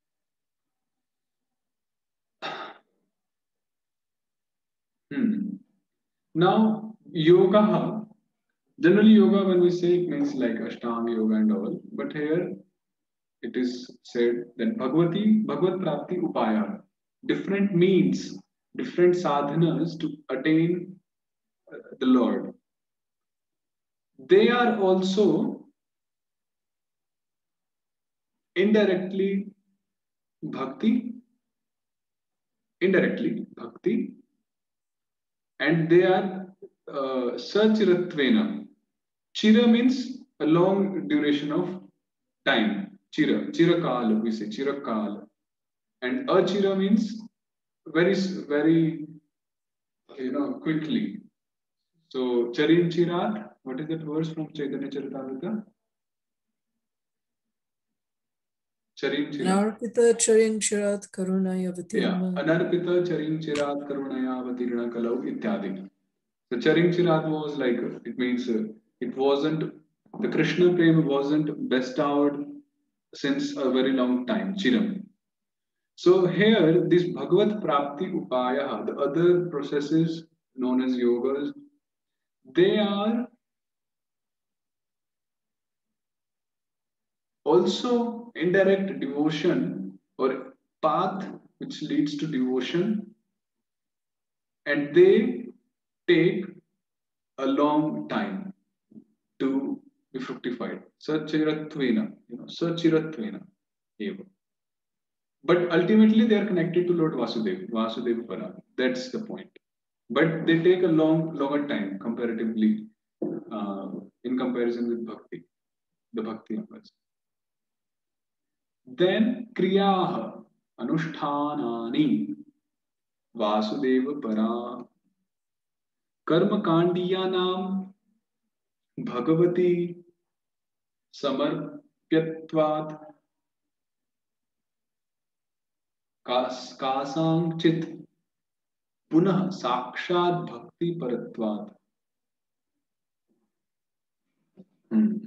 Hmm. Now, yoga, generally yoga, when we say, it means like Ashtanga yoga and all, but here it is said that Bhagavati, Bhagavad Prapti Upaya, different means, different sadhanas to attain the Lord. They are also indirectly bhakti, indirectly bhakti, and they are uh, Sachiratvena. Chira means a long duration of time. Chira, Chirakal, we say Chirakal. And Achira means very, very, you know, quickly. So, Charin Chirat, what is that verse from Chaitanya Charitamrita? Charin Chirat. Anarpita Charin Chirat Karunaya Vatirna. Yeah, Anarpita Charin Chirat Karunaya Vatirna Kalau Ityadi. So Charin Chirat was like, it means uh, it wasn't, the Krishna Prema wasn't bestowed since a very long time, Chiram. So here, this Bhagavat Prapti Upaya, the other processes known as yogas, they are also indirect devotion or path which leads to devotion, and they take a long time to be fructified. Sachiratvena, you know, Sachiratvena. But ultimately, they are connected to Lord Vasudeva, Vasudeva Para. That's the point. But they take a long, longer time comparatively uh, in comparison with Bhakti, the Bhakti numbers. Then Kriyaha Anushtanani Vasudeva Para Karma Kandiyanam Bhagavati Samarpyatvat Kas Kasang Chit Punah Sakshat Bhakti Paratvat. Hmm.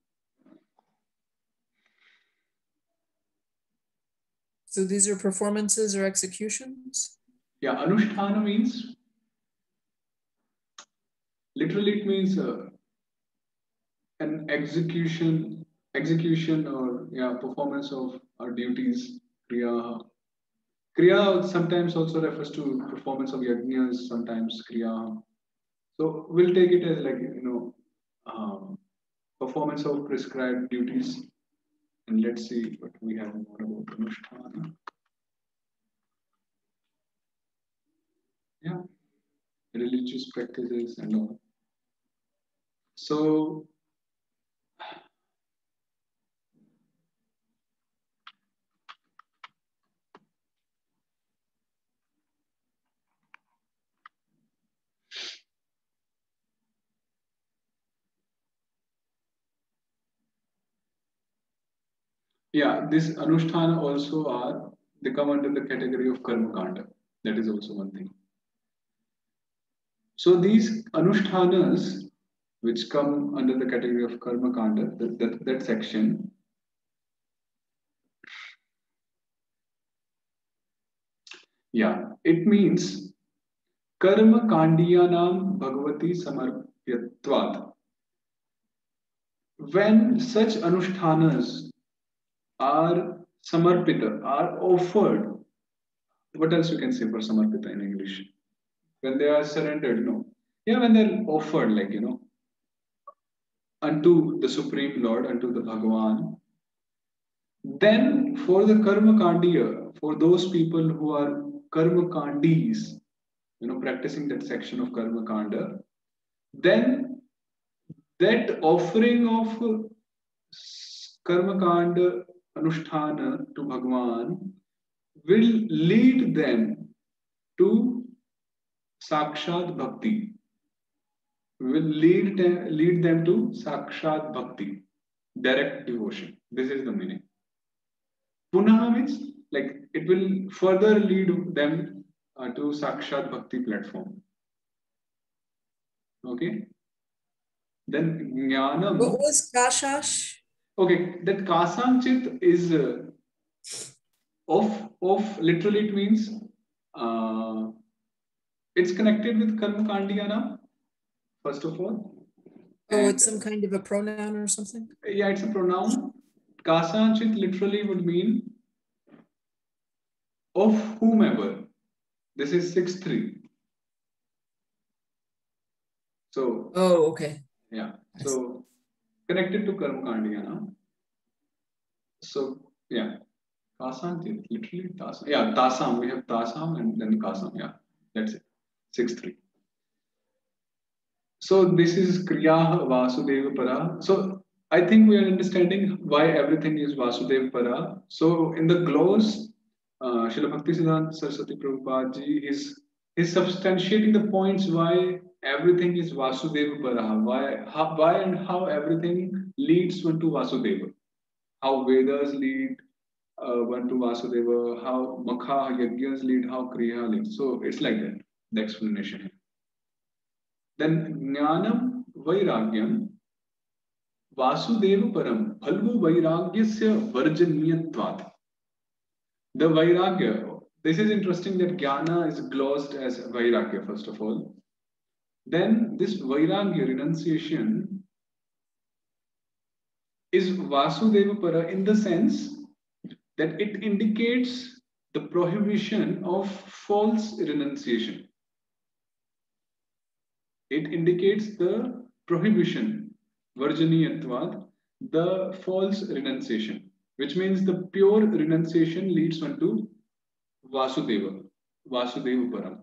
So these are performances or executions? Yeah, Anushtana means, literally it means uh, an execution, execution or yeah, performance of our duties, Kriya. Kriya sometimes also refers to performance of yajnas, sometimes Kriya. So we'll take it as like, you know, um, performance of prescribed duties. And let's see what we have more about Anushtana. Yeah, religious practices and all. So, yeah, this Anushtana also are, they come under the category of Karma Kanda. That is also one thing. So these Anushtanas, which come under the category of Karma Kanda, that, that, that section, yeah, it means Karma Kandiyanam Bhagavati Samarpyatvat. When such Anushtanas are samarpita, are offered, what else you can say for samarpita in English? When they are surrendered, no. Yeah, when they're offered, like, you know, unto the Supreme Lord, unto the Bhagavan, then for the Karma Kandiya, for those people who are Karma Kandis, you know, practicing that section of Karma Kanda, then that offering of Karma Kanda Anushtana to Bhagavan will lead them to Sakshat Bhakti. Will lead them, lead them to Sakshat Bhakti, direct devotion. This is the meaning. Punaha means like it will further lead them uh, to Sakshat Bhakti platform. Okay. Then Jnanam. What was Kashash? Okay, that Kasanchit is uh, of of literally it means uh, it's connected with Karma Kandiyana, first of all. Oh, And, it's some kind of a pronoun or something? Yeah, it's a pronoun. Kasanchit literally would mean of whomever. This is six three. So, oh, okay. Yeah, so connected to Karma Kandiyana. So, yeah, Kasanchit, literally Tasam. Yeah, Tasam. We have Tasam and then Kasam. Yeah, that's it. six three. So this is Kriya Vasudeva Para. So I think we are understanding why everything is Vasudeva Para. So in the gloss, uh, Srila Bhaktisiddhanta Saraswati Prabhupada ji is is substantiating the points why everything is Vasudeva Para. Why, how, why and how everything leads one to Vasudeva. How Vedas lead uh, one to Vasudeva. How Makha Yajnas lead. How Kriya leads. So it's like that. The explanation here. Then Jnanam Vairagyam Vasudeva Param Phalvu Vairagyasya Varjaniyatvat. The Vairagya, this is interesting that Jnana is glossed as Vairagya first of all. Then this Vairagya renunciation is Vasudeva Para in the sense that it indicates the prohibition of false renunciation. It indicates the prohibition, Varjaniyatvad, the false renunciation, which means the pure renunciation leads one to Vasudeva, Vasudeva Param.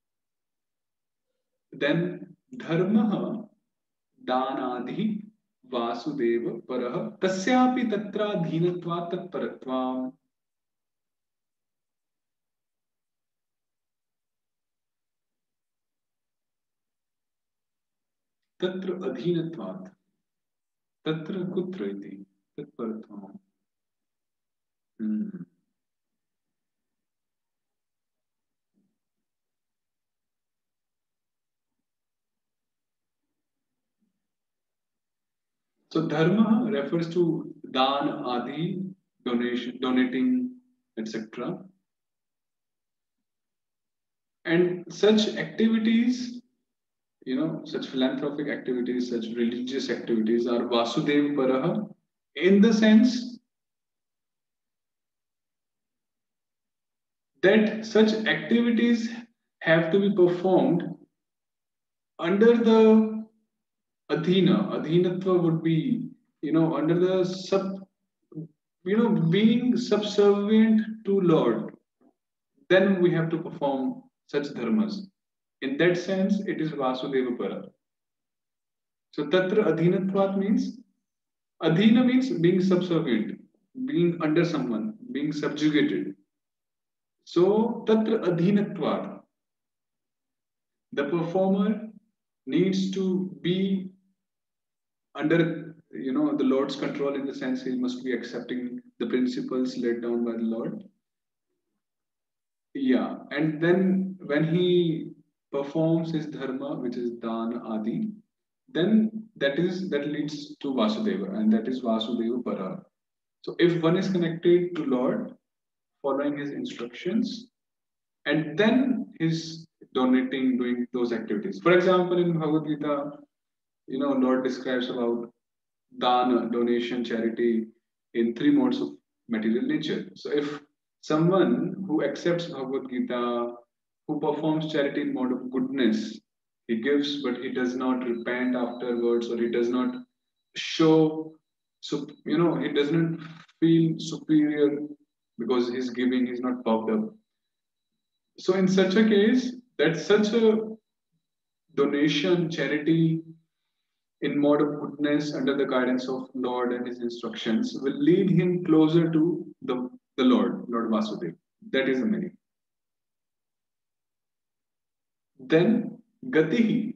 Then Dharma Danadhi Vasudeva Paraha Tasyapi Tatra Dhinatva Tatparatvam. Tatra Adhinatvat. Tatra Kutra iti Tatparatvam. Hmm. So dharma refers to dan, adi, donation, donating, et cetera. And such activities, you know, such philanthropic activities, such religious activities are Vasudev Paraha in the sense that such activities have to be performed under the adhina. Adhinatva would be, you know, under the sub, you know, being subservient to Lord. Then we have to perform such dharmas. In that sense, it is Vasudeva Para. So Tatra Adhinatvat means, Adhina means being subservient, being under someone, being subjugated. So Tatra Adhinatvat, the performer needs to be under, you know, the Lord's control, in the sense he must be accepting the principles laid down by the Lord. Yeah, and then when he performs his dharma, which is dan adi, then that is that leads to Vasudeva, and that is Vasudeva Para. So if one is connected to Lord, following his instructions, and then his donating, doing those activities. For example, in Bhagavad Gita, you know, Lord describes about dana, donation, charity in three modes of material nature. So if someone who accepts Bhagavad Gita, who performs charity in mode of goodness, he gives, but he does not repent afterwards, or he does not show, so you know, he doesn't feel superior because he's giving, he's not puffed up. So in such a case, that such a donation, charity in mode of goodness under the guidance of Lord and his instructions will lead him closer to the, the Lord, Lord Vasudeva. That is the meaning. Then Gatihi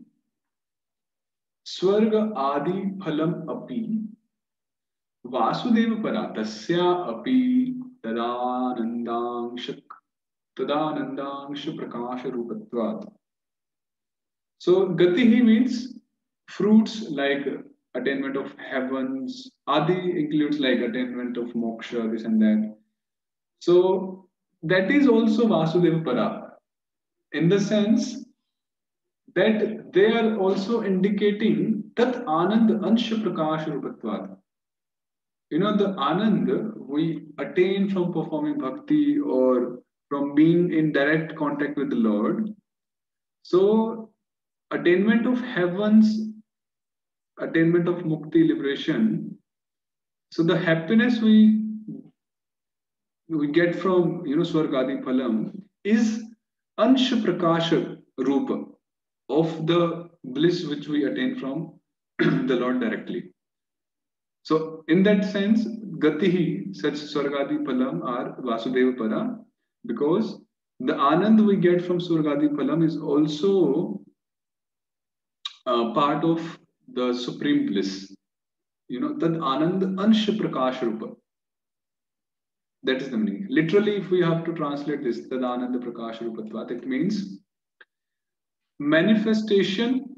Swarga Adi Phalam Api Vasudeva Para Tasya Api Tadanandangsha Tadanandangsha Prakasha Rupatvat. So Gatihi means fruits like attainment of heavens. Adi includes like attainment of moksha, this and that. So that is also Vasudeva Para, in the sense that they are also indicating Tat Anand Ansha Prakash Rupatvat. You know, the Anand we attain from performing bhakti or from being in direct contact with the Lord. So attainment of heavens, attainment of mukti, liberation. So the happiness we we get from, you know, Swargadi Phalam is Ansha Prakasha Rupa of the bliss which we attain from the Lord directly. So in that sense, Gatihi, such Swargadi Phalam are Vasudeva Para, because the Anand we get from Swargadi Phalam is also uh, part of the supreme bliss. You know, Tad Anand Ansha Prakash Rupa. That is the meaning. Literally, if we have to translate this, Tad Anand Prakash Rupatvat, it means manifestation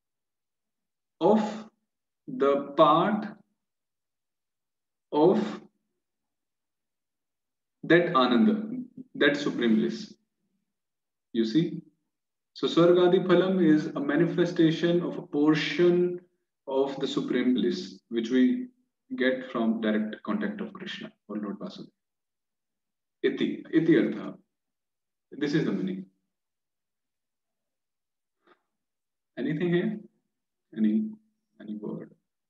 of the part of that Ananda, that supreme bliss. You see? So Swargadi Phalam is a manifestation of a portion of the supreme bliss, which we get from direct contact of Krishna or Lord Vasudeva. Iti, iti artha. This is the meaning. Anything here? Any, any word?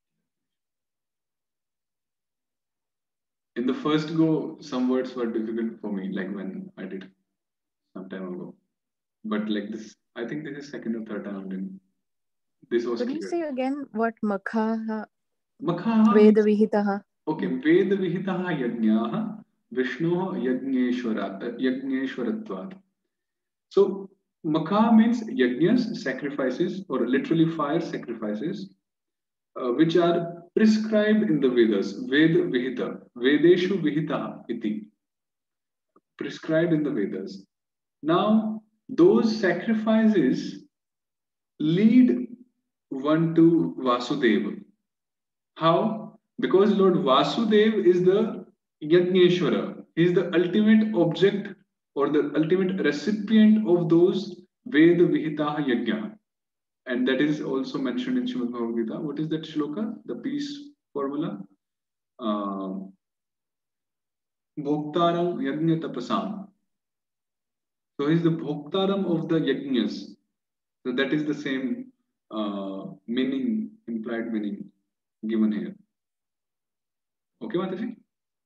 In the first go, some words were difficult for me, like when I did some time ago. But like this, I think this is second or third time I'm doing. This was Could you clear. say again what makha Makhaha. Veda Vihitaha. Okay, Veda Vihitaha Yajnaha Vishnoha Yajneshwarat Yajneshwaratvat. So Makha means yajnas, sacrifices, or literally fire sacrifices, uh, which are prescribed in the Vedas. Veda Vihita. Vedeshu Vihita iti. Prescribed in the Vedas. Now, those sacrifices lead one to Vasudeva. How? Because Lord Vasudeva is the Yajneshwara. He is the ultimate object or the ultimate recipient of those Veda Vihitaha Yajna. And that is also mentioned in Srimad Bhagavad Gita. What is that shloka? The peace formula? Uh, Bhoktaram Yajna Tapasam. So he is the Bhoktaram of the Yajnas. So that is the same uh, meaning, implied meaning given here. Okay, Mataji?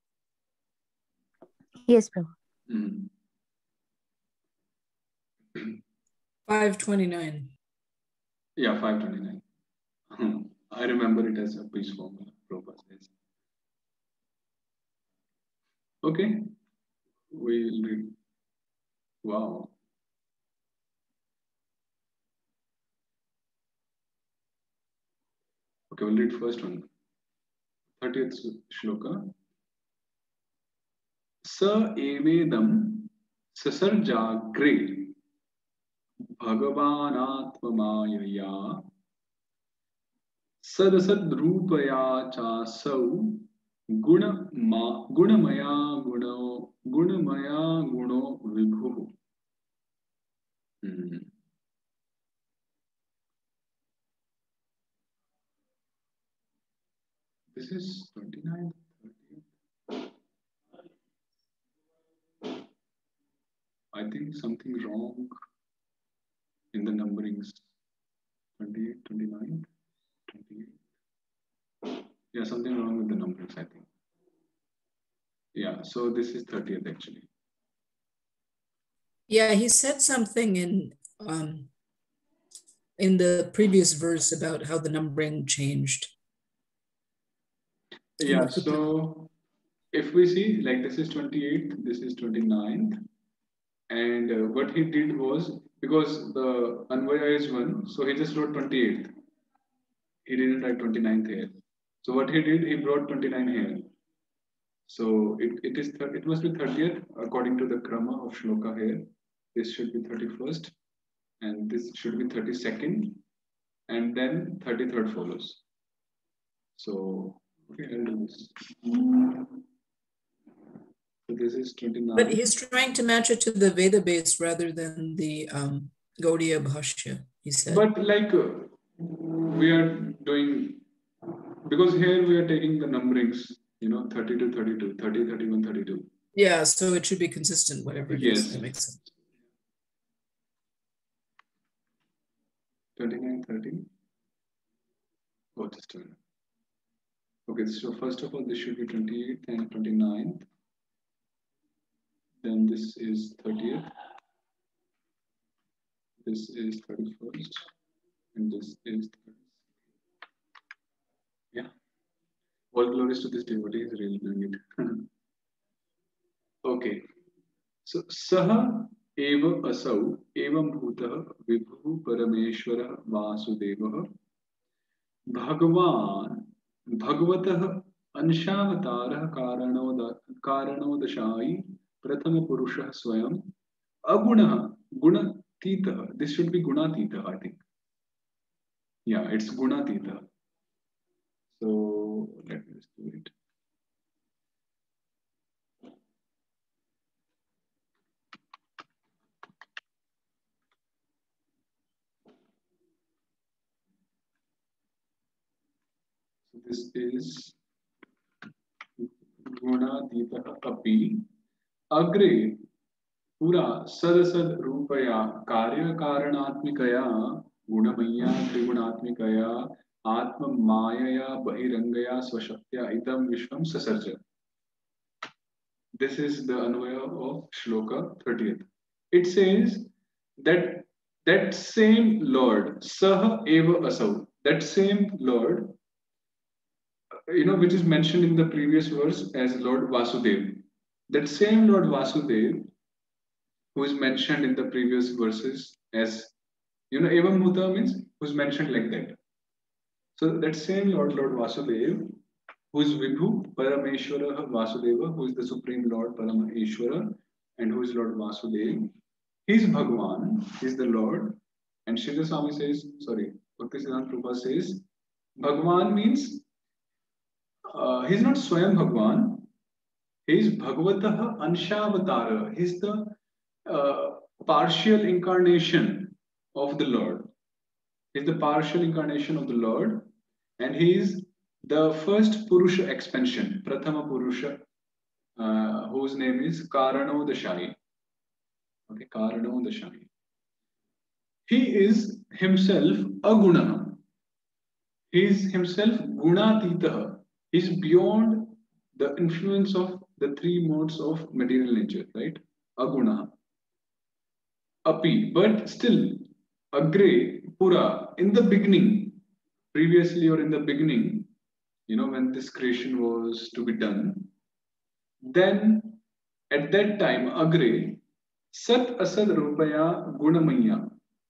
Yes, Prabhu. Mm-hmm. five twenty-nine. Yeah, five twenty-nine. I remember it as a peace formula. Prabhupada says. Okay, we'll read. Wow. Okay, we'll read first one. thirtieth shloka. Sa evedam sasarjagre bhagavanatmamayaya sadasad-rupaya chasau guna ma gunamaya guno gunamaya guno vibhu. Hmm. This is twenty-nine, thirty. I think something wrong in the numberings. twenty-eight, twenty-nine, twenty-eight. Yeah, something wrong with the numbers, I think. Yeah, so this is thirtieth actually. Yeah, he said something in um, in the previous verse about how the numbering changed. Yeah, so if we see, like this is twenty-eighth, this is twenty-ninth, and uh, what he did was, because the Anvaya is one, so he just wrote twenty-eighth. He didn't write twenty-ninth here. So what he did, he brought twenty-nine here. So it, it is it must be thirtieth according to the krama of shloka here. This should be thirty-first, and this should be thirty-second, and then thirty-third follows. So okay, I'll do this. So this is twenty-nine. But he's trying to match it to the Veda base rather than the um, Gaudiya Bhashya, he said. But like uh, we are doing, because here we are taking the numberings, you know, thirty to thirty-two, thirty, thirty-one, thirty-two. Yeah, so it should be consistent, whatever it Yes. is. That makes sense. twenty-nine, thirty. Oh, just a minute. Okay, so first of all, this should be twenty-eighth and twenty-ninth. Then this is thirtieth. This is thirty-first. And this is thirty-second. Yeah. All glories to this devotee, is really doing it. Okay. So, Saha eva asau evam bhutah vibhu parameshwarah vasudevah Bhagavan Bhagavatah Anshavatarah Karanod Karanodashai Prathama Purushah Swayam Aguna Gunatita. This should be Gunatita, I think. Yeah, it's Gunatita. So let me just do it. So this is Gunatita Api Agre Pura Sadasad Rupaya Karya Karanatmikaya Gunamaya Trigunaatmikaya Atma Mayaya Bahirangaya Swashaktya Itam Vishwam Sasarja. This is the Anvaya of Shloka thirtieth. It says that that same Lord, Saha Eva Asau, that same Lord you know, which is mentioned in the previous verse as Lord Vasudev. That same Lord Vasudev, who is mentioned in the previous verses as, you know, Evam Bhuta means who's mentioned like that. So that same Lord, Lord Vasudev, who is Vibhu, Parameshwara Vasudeva, who is the Supreme Lord Parameshwara, and who is Lord Vasudev. He is Bhagwan, he is the Lord. And Srila Swami says, sorry, Bhaktisiddhanta Prabhupada says, Bhagwan means, uh, he is not Swayam Bhagwan, he is Bhagavatah Anshavatara. He is the uh, partial incarnation of the Lord. He is the partial incarnation of the Lord, and he is the first Purusha expansion, Prathama Purusha, uh, whose name is Karano Dashai. Okay, Karano Dashai. He is himself a guna. He is himself gunatitaha. He is beyond the influence of the three modes of material nature, right? Aguna. Api, but still, agre, pura, in the beginning, previously or in the beginning, you know, when this creation was to be done, then at that time, agre, sat asad rupaya gunamaya,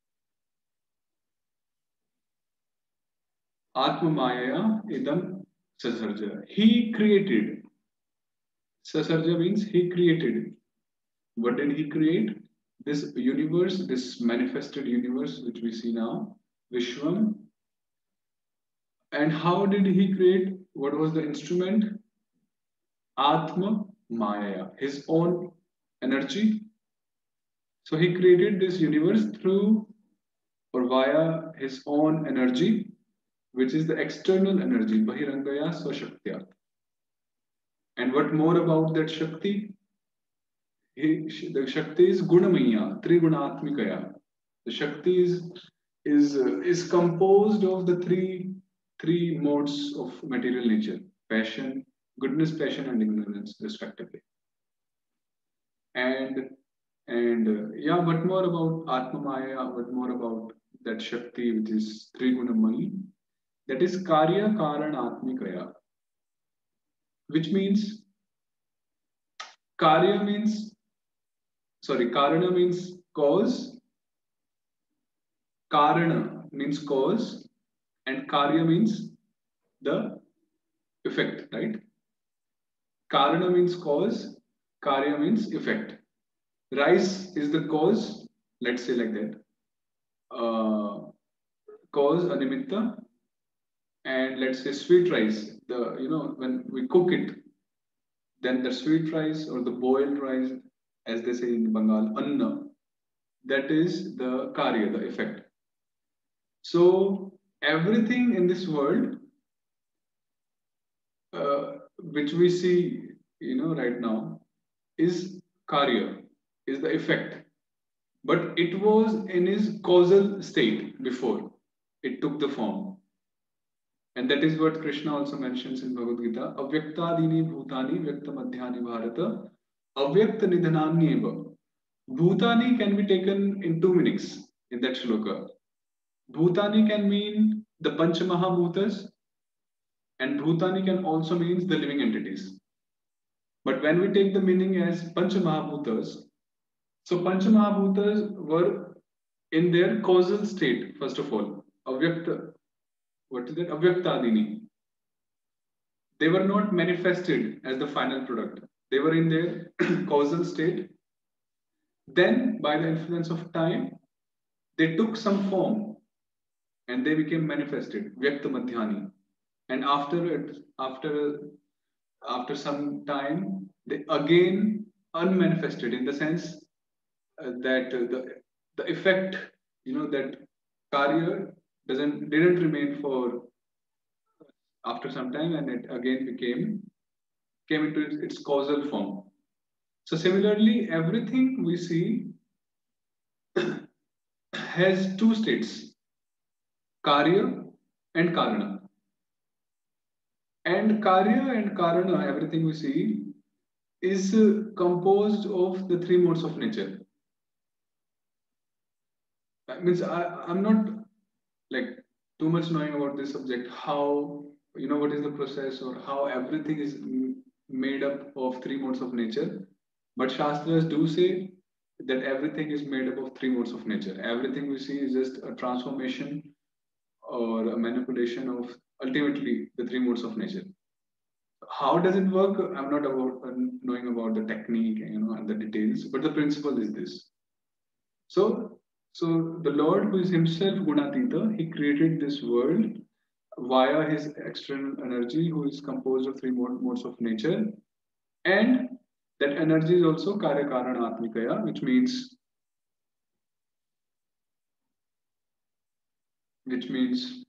atma maya idam sasarja. He created. Sasarja means he created. What did he create? This universe, this manifested universe which we see now, Vishwam. And how did he create? What was the instrument? Atma Maya, his own energy. So he created this universe through or via his own energy, which is the external energy, Bahirangaya Swashaktya. And what more about that Shakti? He, the Shakti is Gunamaya, Trigunatmikaya. The Shakti is, is, uh, is composed of the three, three modes of material nature, passion, goodness, passion, and ignorance, respectively. And, and uh, yeah, what more about Atma Maya? What more about that Shakti, which is Trigunamani? That is Karya Karan Atmikaya, which means Karya means, sorry, Karana means cause, Karana means cause, and Karya means the effect, right? Karana means cause, Karya means effect. Rice is the cause, let's say like that. Uh, cause, animitta, and let's say sweet rice. The you know when we cook it, then the sweet rice or the boiled rice, as they say in Bengal, anna, that is the karya, the effect. So everything in this world, uh, which we see, you know, right now, is karya, is the effect. But it was in his causal state before it took the form. And that is what Krishna also mentions in Bhagavad Gita. Avyaktadini bhutani vyaktamadhyani bharata avyakta nidhananyeva. Bhutani can be taken in two meanings in that shloka. Bhutani can mean the Panchamahabhutas, and Bhutani can also mean the living entities. But when we take the meaning as Panchamahabhutas, so Panchamahabhutas were in their causal state, first of all. Avyakta, what is that? Avyaktadini. They were not manifested as the final product. They were in their causal state. Then, by the influence of time, they took some form and they became manifested, Vyakta Madhyani. And after it, after, after some time, they again unmanifested in the sense uh, that uh, the, the effect, you know, that Karya doesn't didn't remain for after some time, and it again became came into its, its causal form. So similarly, everything we see has two states, Karya and Karana. And Karya and Karana, everything we see, is uh, composed of the three modes of nature. That means I, I'm not like too much knowing about this subject, how you know what is the process or how everything is made up of three modes of nature. But Shastras do say that everything is made up of three modes of nature. Everything we see is just a transformation or a manipulation of ultimately the three modes of nature. How does it work? I'm not about uh, knowing about the technique, you know, and the details, but the principle is this. So, so the Lord, who is himself Gunatita, he created this world via his external energy, who is composed of three modes of nature, and that energy is also Karya Karana Atmikaya, which means which means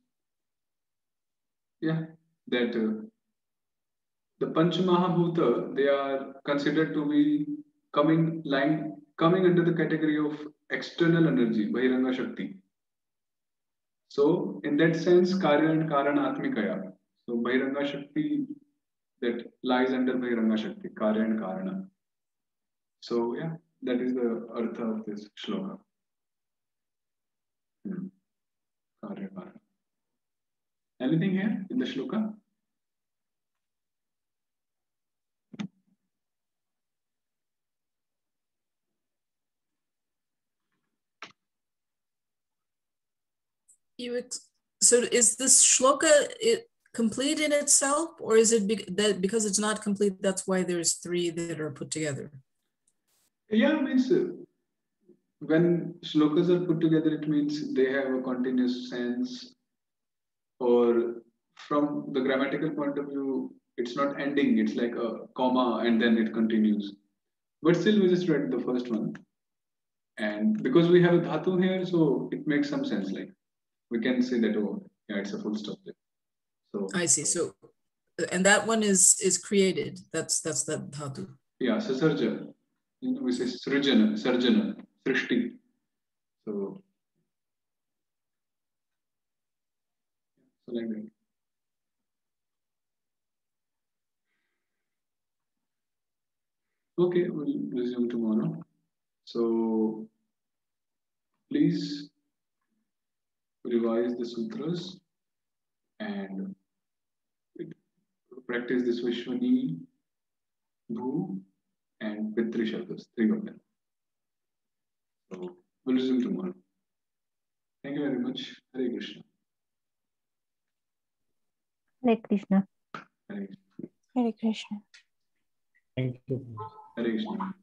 yeah that uh, the Panchamahabhuta, they are considered to be coming lying coming under the category of external energy, Bahiranga Shakti. So in that sense, Karya and Karana Atmikaya. So Bahiranga Shakti that lies under Bahiranga Shakti, Karya and Karana. So yeah, that is the artha of this shloka. Hmm. Karya Karana. Anything here in the shloka? You ex- so is this shloka it complete in itself, or is it be- that because it's not complete, that's why there's three that are put together? Yeah, means uh, when shlokas are put together, it means they have a continuous sense, or from the grammatical point of view, it's not ending, it's like a comma and then it continues. But still, we just read the first one. And because we have a dhatu here, so it makes some sense. Like we can say that, oh, yeah, it's a full stop there. So I see. So, and that one is is created. That's that's the dhatu. yeah, sasarja. You know, we say srijana, sarjana, srishti. So, so like that. Okay, we'll resume tomorrow. So please revise the sutras and practice this Vishwani, Bhu, and Pitri Shabdas, three of them. So we'll resume tomorrow. Thank you very much. Hare Krishna. Hare Krishna. Hare Krishna. Hare Krishna. Thank you. Hare Krishna.